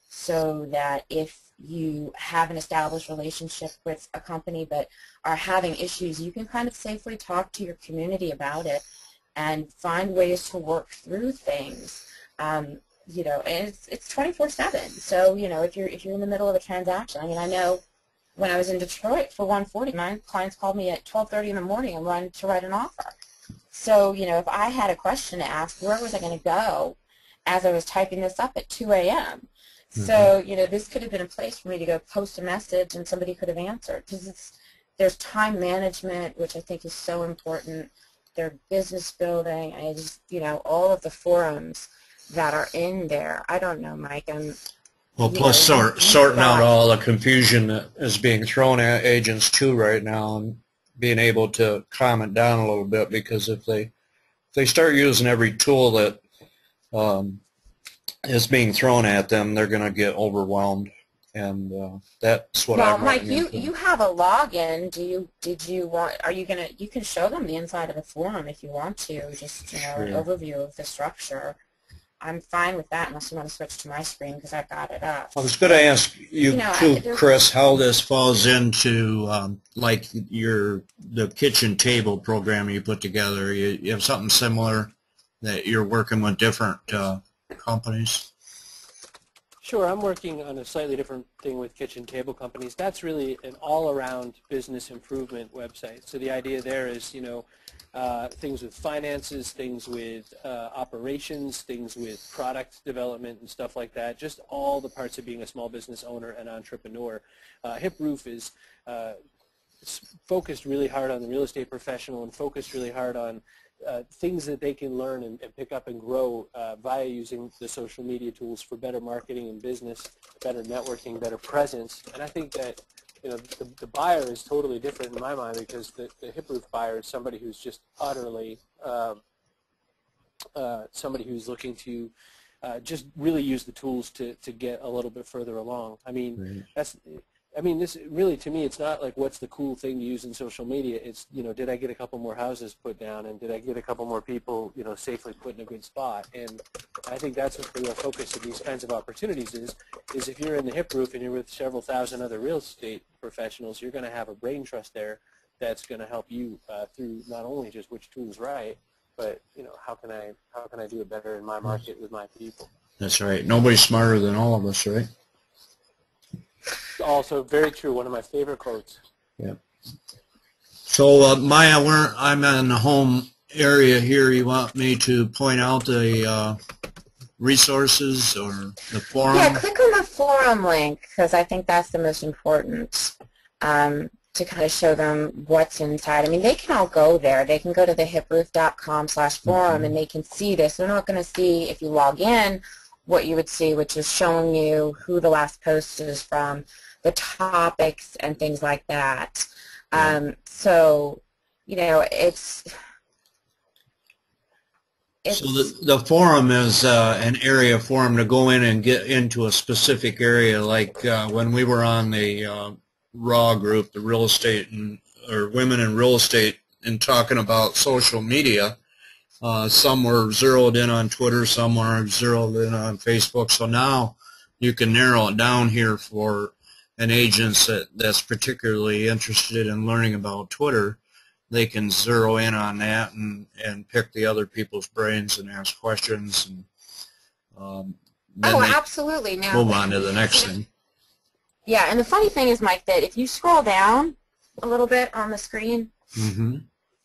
so that if you have an established relationship with a company but are having issues, you can kind of safely talk to your community about it and find ways to work through things. Um, you know, and it's it's twenty-four seven. So, you know, if you're if you're in the middle of a transaction, I mean, I know when I was in Detroit for one forty, my clients called me at twelve thirty in the morning and run to write an offer. So, you know, if I had a question to ask, where was I going to go as I was typing this up at two A M? So, you know, this could have been a place for me to go post a message and somebody could have answered, because it's, there's time management, which I think is so important. There's business building. I just, you know, all of the forums that are in there. I don't know, Mike. I'm, Well, plus know, sort, sorting out all the confusion that is being thrown at agents too right now, and being able to calm it down a little bit, because if they if they start using every tool that um, is being thrown at them, they're going to get overwhelmed, and uh, that's what well, I'm Mike, you into. you have a login. Do you did you want? Are you gonna? You can show them the inside of the forum if you want to. Just you know, Sure. an overview of the structure. I'm fine with that unless you want to switch to my screen because I've got it up. I was going to ask you, You know, too, I- Chris, how this falls into um, like your the kitchen table program you put together. You, you have something similar that you're working with different uh, companies. Sure, I'm working on a slightly different thing with kitchen table companies. That's really an all-around business improvement website. So the idea there is, you know, uh, things with finances, things with uh, operations, things with product development and stuff like that, just all the parts of being a small business owner and entrepreneur. Uh, Hip Roof is uh, focused really hard on the real estate professional and focused really hard on Uh, things that they can learn and, and pick up and grow uh, via using the social media tools for better marketing and business, better networking, better presence. And I think that you know the, the buyer is totally different in my mind, because the, the Hip Roof buyer is somebody who's just utterly uh, uh, somebody who's looking to uh, just really use the tools to, to get a little bit further along. I mean, right. that's I mean, this really, to me, it's not like what's the cool thing to use in social media. It's, you know, did I get a couple more houses put down, and did I get a couple more people, you know, safely put in a good spot? And I think that's what the real focus of these kinds of opportunities is, is if you're in the Hip Roof and you're with several thousand other real estate professionals, you're going to have a brain trust there that's going to help you uh, through not only just which tool's right, but, you know, how can I, how can I do it better in my market with my people? That's right. Nobody's smarter than all of us, right? Also very true. One of my favorite quotes. Yeah. So uh, Maya, we're, I'm in the home area here. You want me to point out the uh, resources or the forum? Yeah, click on the forum link, because I think that's the most important, um, to kind of show them what's inside. I mean, they can all go there. They can go to the hiproof dot com slash forum mm-hmm. and they can see this. They're not going to see, if you log in, what you would see, which is showing you who the last post is from, the topics, and things like that. Yeah. Um, so, you know, it's... it's so the, the forum is uh, an area for them to go in and get into a specific area, like uh, when we were on the uh, RAW group, the real estate and or women in real estate, and talking about social media. Uh, some were zeroed in on Twitter, some were zeroed in on Facebook. So now you can narrow it down here for an agent that, that's particularly interested in learning about Twitter. They can zero in on that and, and pick the other people's brains and ask questions. And um, then oh, they absolutely. Now, move on to the next thing. Yeah, and the funny thing is, Mike, that if you scroll down a little bit on the screen, mm-hmm.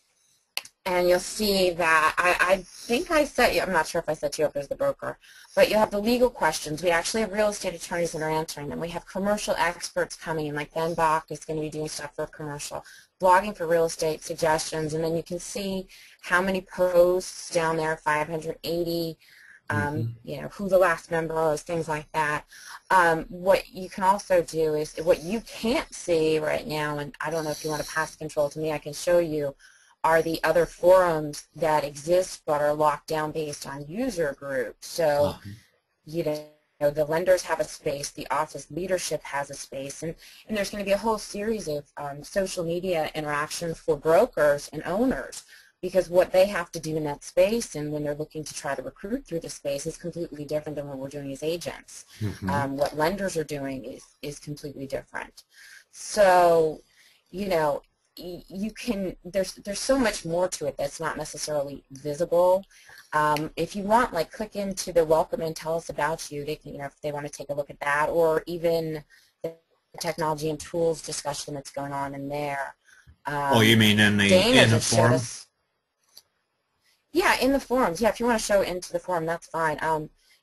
and you'll see that I, I think I set you, I'm not sure if I set you up as the broker, but you have the legal questions. We actually have real estate attorneys that are answering them. We have commercial experts coming in, like Ben Bach is going to be doing stuff for commercial, blogging for real estate suggestions, and then you can see how many posts down there, five hundred eighty, um, mm-hmm. you know, who the last member was, things like that. Um, what you can also do is, what you can't see right now, and I don't know if you want to pass control to me, I can show you, are the other forums that exist but are locked down based on user groups. So, uh-huh. you know, the lenders have a space, the office leadership has a space, and, and there's going to be a whole series of um, social media interactions for brokers and owners, because what they have to do in that space and when they're looking to try to recruit through the space is completely different than what we're doing as agents. Mm-hmm. Um, what lenders are doing is, is completely different. So, you know, you can, there's there's so much more to it that's not necessarily visible. Um, if you want, like, click into the welcome and tell us about you. They can, you know, if they want to take a look at that, or even the technology and tools discussion that's going on in there. Um, oh, you mean in the Dana in the forum? Us, yeah, in the forums. Yeah, if you want to show into the forum, that's fine. Um,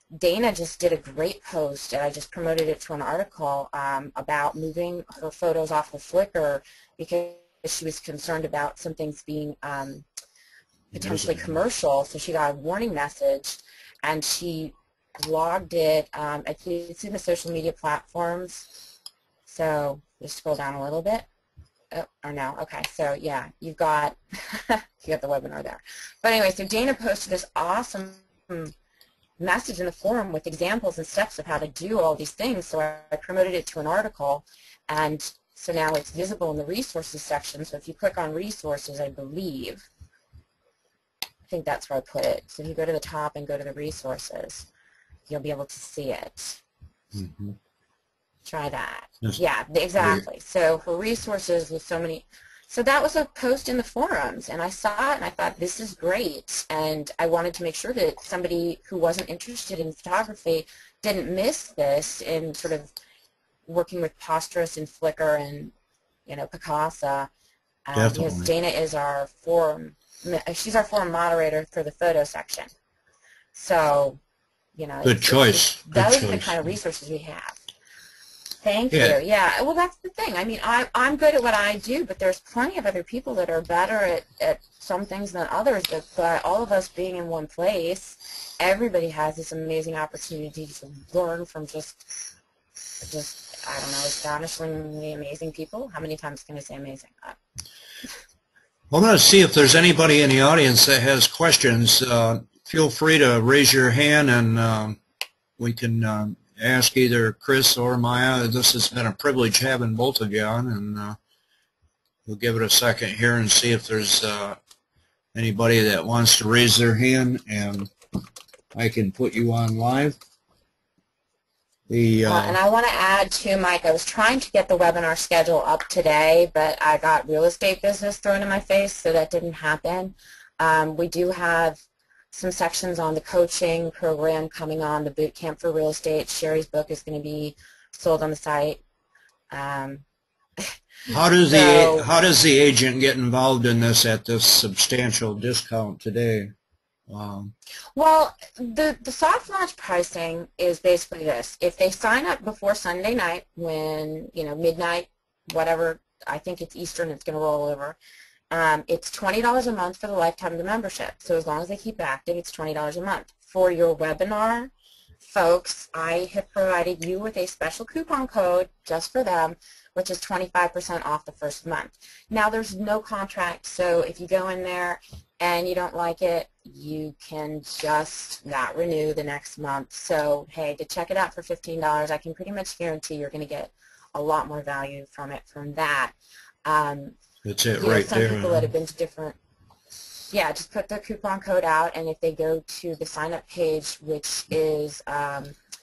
Dana just did a great post, and I just promoted it to an article um, about moving her photos off of Flickr because she was concerned about some things being um, potentially commercial. So she got a warning message, and she blogged it. Um, it's in the social media platforms. So just scroll down a little bit. Oh, or no, okay, so yeah, you've got you got the webinar there. But anyway, so Dana posted this awesome message in the forum with examples and steps of how to do all these things. So I, I promoted it to an article, and so now it's visible in the resources section. So if you click on resources, I believe, I think that's where I put it. So if you go to the top and go to the resources, you'll be able to see it. Mm-hmm. Try that. Yes. Yeah, exactly. So for resources with so many, so that was a post in the forums, and I saw it and I thought, this is great, and I wanted to make sure that somebody who wasn't interested in photography didn't miss this in sort of working with Posterous and Flickr and, you know, Picasa, um, because Dana is our forum, she's our forum moderator for the photo section. So, you know, good it's, choice. it's, those good are the choice. kind of resources we have. Thank yeah. you. Yeah. Well, that's the thing. I mean, I, I'm good at what I do, but there's plenty of other people that are better at, at some things than others. But by all of us being in one place, everybody has this amazing opportunity to learn from just, just I don't know, astonishingly amazing people. How many times can I say amazing? Uh, I'm going to see if there's anybody in the audience that has questions. Uh, feel free to raise your hand, and um, we can um, ask either Chris or Maya. This has been a privilege having both of you on, and uh, we'll give it a second here and see if there's uh, anybody that wants to raise their hand, and I can put you on live. The, uh, uh, and I want to add too, Mike, I was trying to get the webinar schedule up today, but I got real estate business thrown in my face, so that didn't happen. Um, we do have some sections on the coaching program coming on, the boot camp for real estate. Sherry's book is going to be sold on the site. Um, how does so, the how does the agent get involved in this at this substantial discount today? Um, well, the the soft launch pricing is basically this: if they sign up before Sunday night, when you know midnight, whatever, I think it's Eastern, it's going to roll over. Um, it's twenty dollars a month for the lifetime of the membership. So as long as they keep active, it's twenty dollars a month. For your webinar, folks, I have provided you with a special coupon code just for them, which is twenty-five percent off the first month. Now, there's no contract, so if you go in there and you don't like it, you can just not renew the next month. So, hey, to check it out for fifteen dollars, I can pretty much guarantee you're going to get a lot more value from it from that. Um, That's it you know, right some there. people that have been to different, yeah, just put the coupon code out, and if they go to the sign-up page, which is um,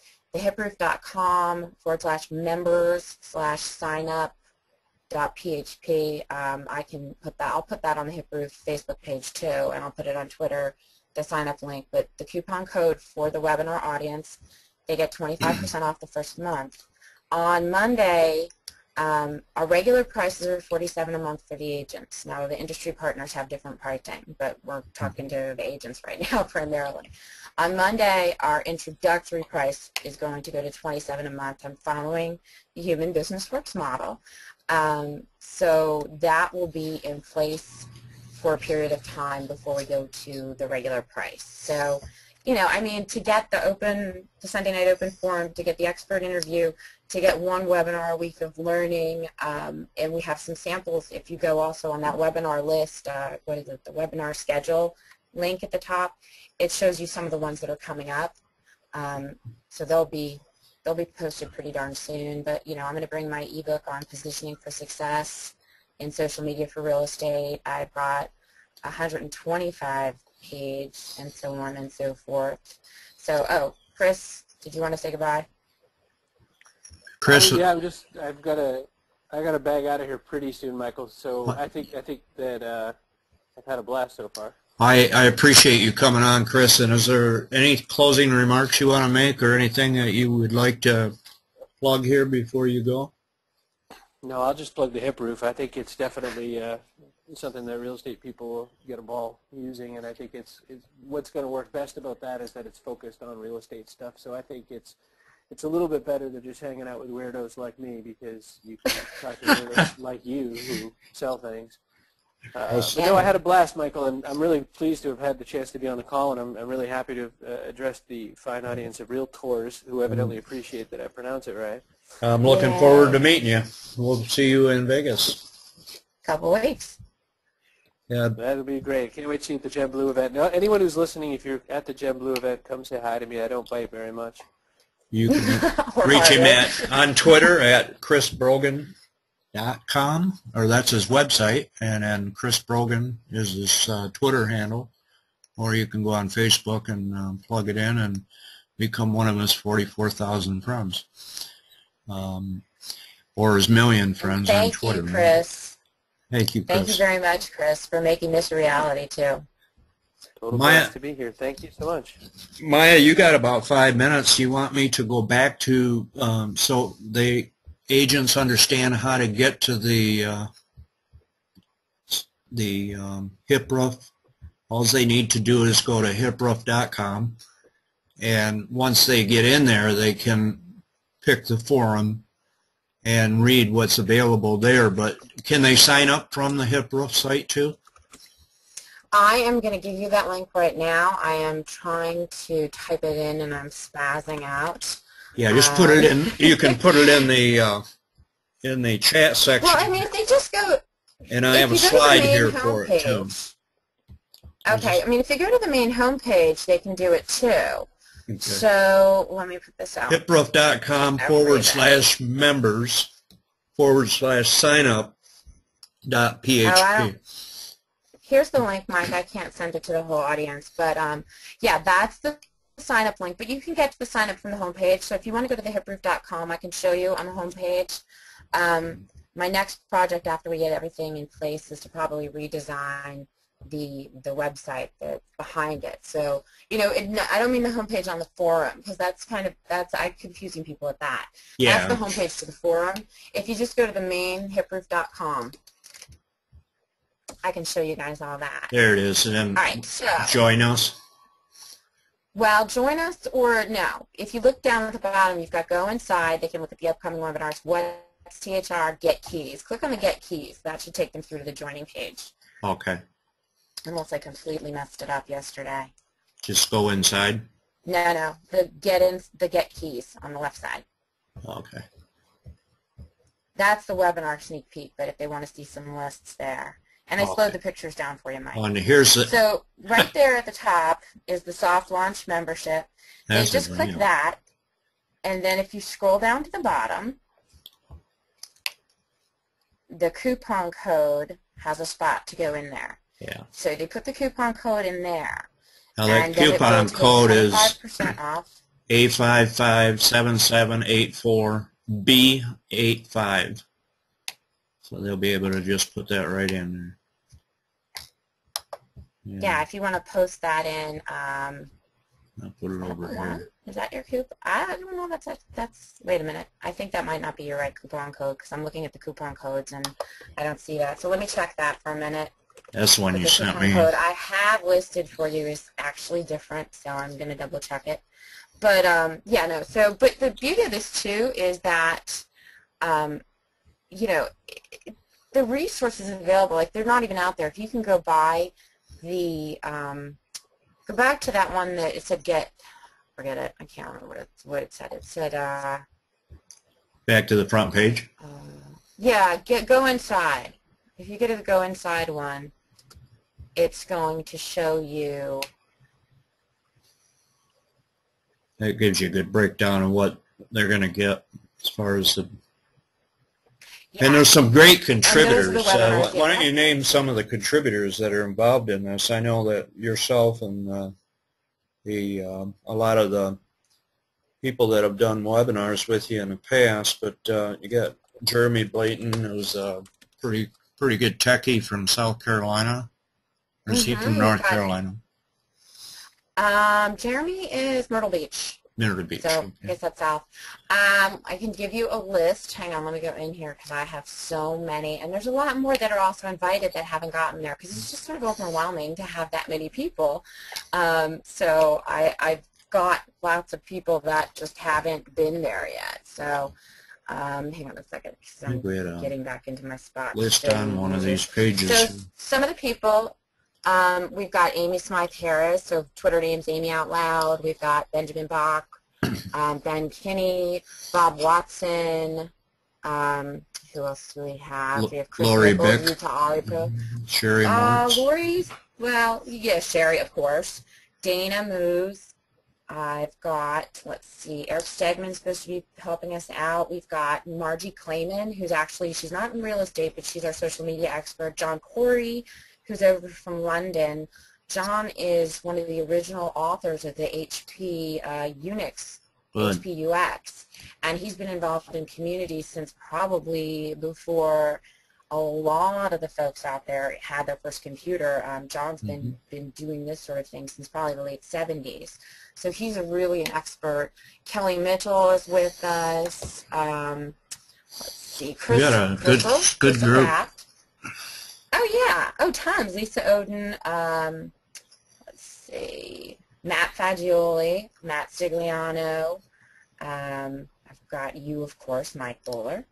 thehiproof.com forward slash members slash sign-up dot php, um, I can put that, I'll put that on the HipRoof Facebook page too, and I'll put it on Twitter, the sign-up link. But the coupon code for the webinar audience, they get twenty-five percent off the first month. On Monday, Um, our regular prices are forty-seven dollars a month for the agents. Now, the industry partners have different pricing, but we're talking to the agents right now primarily. On Monday, our introductory price is going to go to twenty-seven dollars a month. I'm following the Human Business Works model. Um, so that will be in place for a period of time before we go to the regular price. So, you know, I mean, to get the open, the Sunday Night Open Forum, to get the expert interview, to get one webinar a week of learning, um, and we have some samples. If you go also on that webinar list, uh, what is it, the webinar schedule link at the top, it shows you some of the ones that are coming up. Um, so they'll be they'll be posted pretty darn soon. But you know, I'm going to bring my ebook on positioning for success in social media for real estate. I brought one hundred twenty-five page and so on and so forth. So, oh, Chris, did you want to say goodbye? Chris, oh, yeah, I'm just. I've got to. I got to bag out of here pretty soon, Michael. So I think. I think that uh, I've had a blast so far. I, I appreciate you coming on, Chris. And is there any closing remarks you want to make, or anything that you would like to plug here before you go? No, I'll just plug the HipRoof. I think it's definitely uh, something that real estate people will get a ball using, and I think it's, it's what's going to work best about that is that it's focused on real estate stuff. So I think it's it's a little bit better than just hanging out with weirdos like me, because you can talk to weirdos like you who sell things. Uh, but no, I had a blast, Michael, and I'm really pleased to have had the chance to be on the call, and I'm, I'm really happy to have uh, addressed the fine audience of REALTORs, who evidently appreciate that I pronounce it right. I'm looking Yeah. forward to meeting you. We'll see you in Vegas. Couple weeks. Yeah, That'll be great. Can't wait to see you at the Gem Blue event. Now, anyone who's listening, if you're at the Gem Blue event, come say hi to me. I don't bite very much. you can reach him at on Twitter at chris brogan dot com, or that's his website, and then Chris Brogan is his uh, Twitter handle, or you can go on Facebook and um, plug it in and become one of his forty-four thousand friends, um, or his million friends on Thank Twitter. you, Chris. Thank you, Chris. Thank you very much, Chris, for making this a reality, too. Total Maya- blast to be here. Thank you so much. Maya, you got about five minutes. You want me to go back to, um, so the agents understand how to get to the uh, the um, hip roof. All they need to do is go to hip roof dot com, and once they get in there, they can pick the forum and read what's available there. But can they sign up from the Hip Roof site too? I am going to give you that link right now. I am trying to type it in, and I'm spazzing out. Yeah, just put it in. You can put it in the uh, in the chat section. Well, I mean, if they just go... And I if have a you go to the slide main here for it too. homepage- Okay, I mean, if you go to the main homepage, they can do it too. Okay. So let me put this out. hip roof dot com forward slash members forward slash sign up dot P H P. Oh, I don't- Here's the link, Mike. I can't send it to the whole audience, but um, yeah, that's the sign up link. But you can get to the sign up from the homepage. So if you want to go to the hip roof dot com, I can show you on the homepage. Um, my next project after we get everything in place is to probably redesign the the website that's behind it. So you know, it, I don't mean the homepage on the forum, because that's kind of that's I'm confusing people with that. Yeah. That's the homepage to the forum. If you just go to the main hip roof dot com, I can show you guys all that. There it is. And then All right, so join us. well, join us or no. If you look down at the bottom, you've got go inside. They can look at the upcoming webinars. What's T H R? Get keys. Click on the get keys. That should take them through to the joining page. Okay. Unless I completely messed it up yesterday. Just go inside. No, no. The get in, the get keys on the left side. Okay. That's the webinar sneak peek. But if they want to see some lists there, and I Okay. slowed the pictures down for you, Mike. On here's the. So right there at the top is the soft launch membership. And That's just it, click yeah. that, and then if you scroll down to the bottom, the coupon code has a spot to go in there. Yeah. So they put the coupon code in there. Now that and then it coupon will take code is twenty-five percent off. A five five seven seven eight four B eight five. So they'll be able to just put that right in there. Yeah. Yeah, if you want to post that in, um, I'll put it over one? here. Is that your coupon? I don't know. That's, that's, wait a minute. I think that might not be your right coupon code, because I'm looking at the coupon codes and I don't see that. So let me check that for a minute. That's the one But you the sent coupon me. code I have listed for you is actually different, so I'm going to double check it. But um, yeah, no. So, but the beauty of this too is that, um, you know, it, the resources available, like they're not even out there. If you can go buy the, um, go back to that one that it said get, forget it. I can't remember what it, what it said. It said, uh, Back to the front page. uh, yeah, get go inside. If you go to the go inside one, it's going to show you. That gives you a good breakdown of what they're going to get as far as the. Yeah. And there's some great And those contributors. are the Uh, webinars, why don't yeah. you name some of the contributors that are involved in this? I know that yourself and uh, the um, a lot of the people that have done webinars with you in the past, but uh, you got Jeremy Blayton, who's a pretty pretty good techie from South Carolina. Or is he from Mhm, North got it. Carolina? Um, Jeremy is Myrtle Beach. Mineral Beach. So I Okay. guess that's south. Um, I can give you a list. Hang on, let me go in here because I have so many. And there's a lot more that are also invited that haven't gotten there because it's just sort of overwhelming to have that many people. Um, so I, I've got lots of people that just haven't been there yet. So um, hang on a second because I think we had I'm a getting back into my spot. list on one of these pages. So some of the people, um, we've got Amy Smythe Harris, so Twitter name's Amy Out Loud. We've got Benjamin Bach, um, Ben Kinney, Bob Watson. Um, who else do we have? We have Chris Lori Nichols, Bick. Utah Olipro. Sherry Uh, Marks. Lori's, well, yeah, Sherry, of course. Dana Moose. I've got, let's see, Eric Stegman's supposed to be helping us out. We've got Margie Clayman, who's actually, she's not in real estate, but she's our social media expert. John Corey, who's over from London. John is one of the original authors of the H P uh, Unix, Good. H P U X, and he's been involved in community since probably before a lot of the folks out there had their first computer. Um, John's been, Mm-hmm. been doing this sort of thing since probably the late seventies. So he's a really an expert. Kelly Mitchell is with us. Um, let's see, Chris. We got a good, Clifford, good Chris group. Raft. Oh yeah, oh tons. Lisa Oden. Um, let's see, Matt Fagioli, Matt Stigliano. Um, I've got you, of course, Mike Bowler.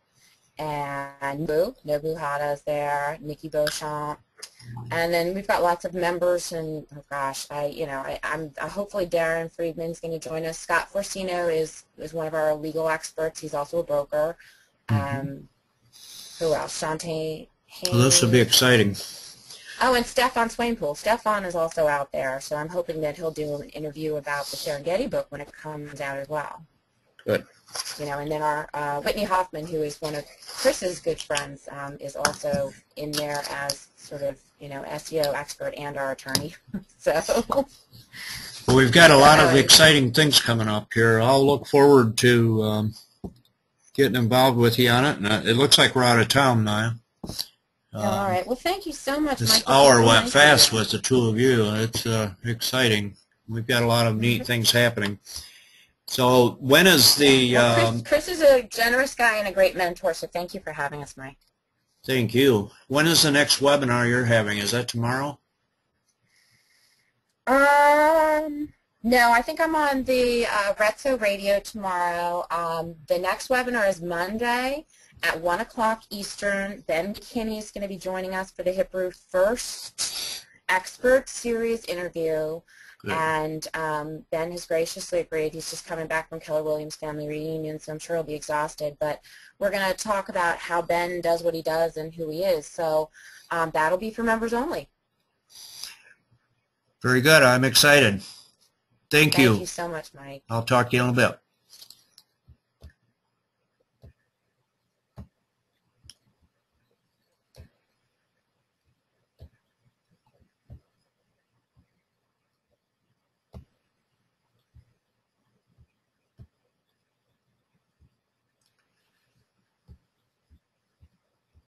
And Nobu, Nobu Hada's there, Nikki Beauchamp, and then we've got lots of members. And oh gosh, I you know I, I'm uh, hopefully Darren Friedman's going to join us. Scott Forcino is is one of our legal experts. He's also a broker. Mm-hmm. Um, who else? Shante Haynes. Well, this will be exciting. Oh, and Stefan Swainpool. Stefan is also out there, so I'm hoping that he'll do an interview about the Serengeti book when it comes out as well. Good. You know, and then our uh, Whitney Hoffman, who is one of Chris's good friends, um, is also in there as sort of, you know, S E O expert and our attorney. So, Well, we've got a lot of exciting things coming up here. I'll look forward to um, getting involved with you on it. And uh, it looks like we're out of town now. all right. Well, thank you so much, This Michael. hour Thank went you. fast with the two of you. It's uh, exciting. We've got a lot of neat things happening. So when is the, Well, um, Chris, Chris is a generous guy and a great mentor, so thank you for having us, Mike. thank you. When is the next webinar you're having? Is that tomorrow? Um, no, I think I'm on the uh, Retso Radio tomorrow. Um, the next webinar is Monday at one o'clock Eastern. Ben Kinney is going to be joining us for the Hipbrew First Expert Series interview. Good. And um, Ben has graciously agreed. He's just coming back from Keller Williams family reunion, so I'm sure he'll be exhausted. But we're going to talk about how Ben does what he does and who he is. So um, that'll be for members only. Very good. I'm excited. Thank you. Thank you so much, Mike. I'll talk to you in a bit.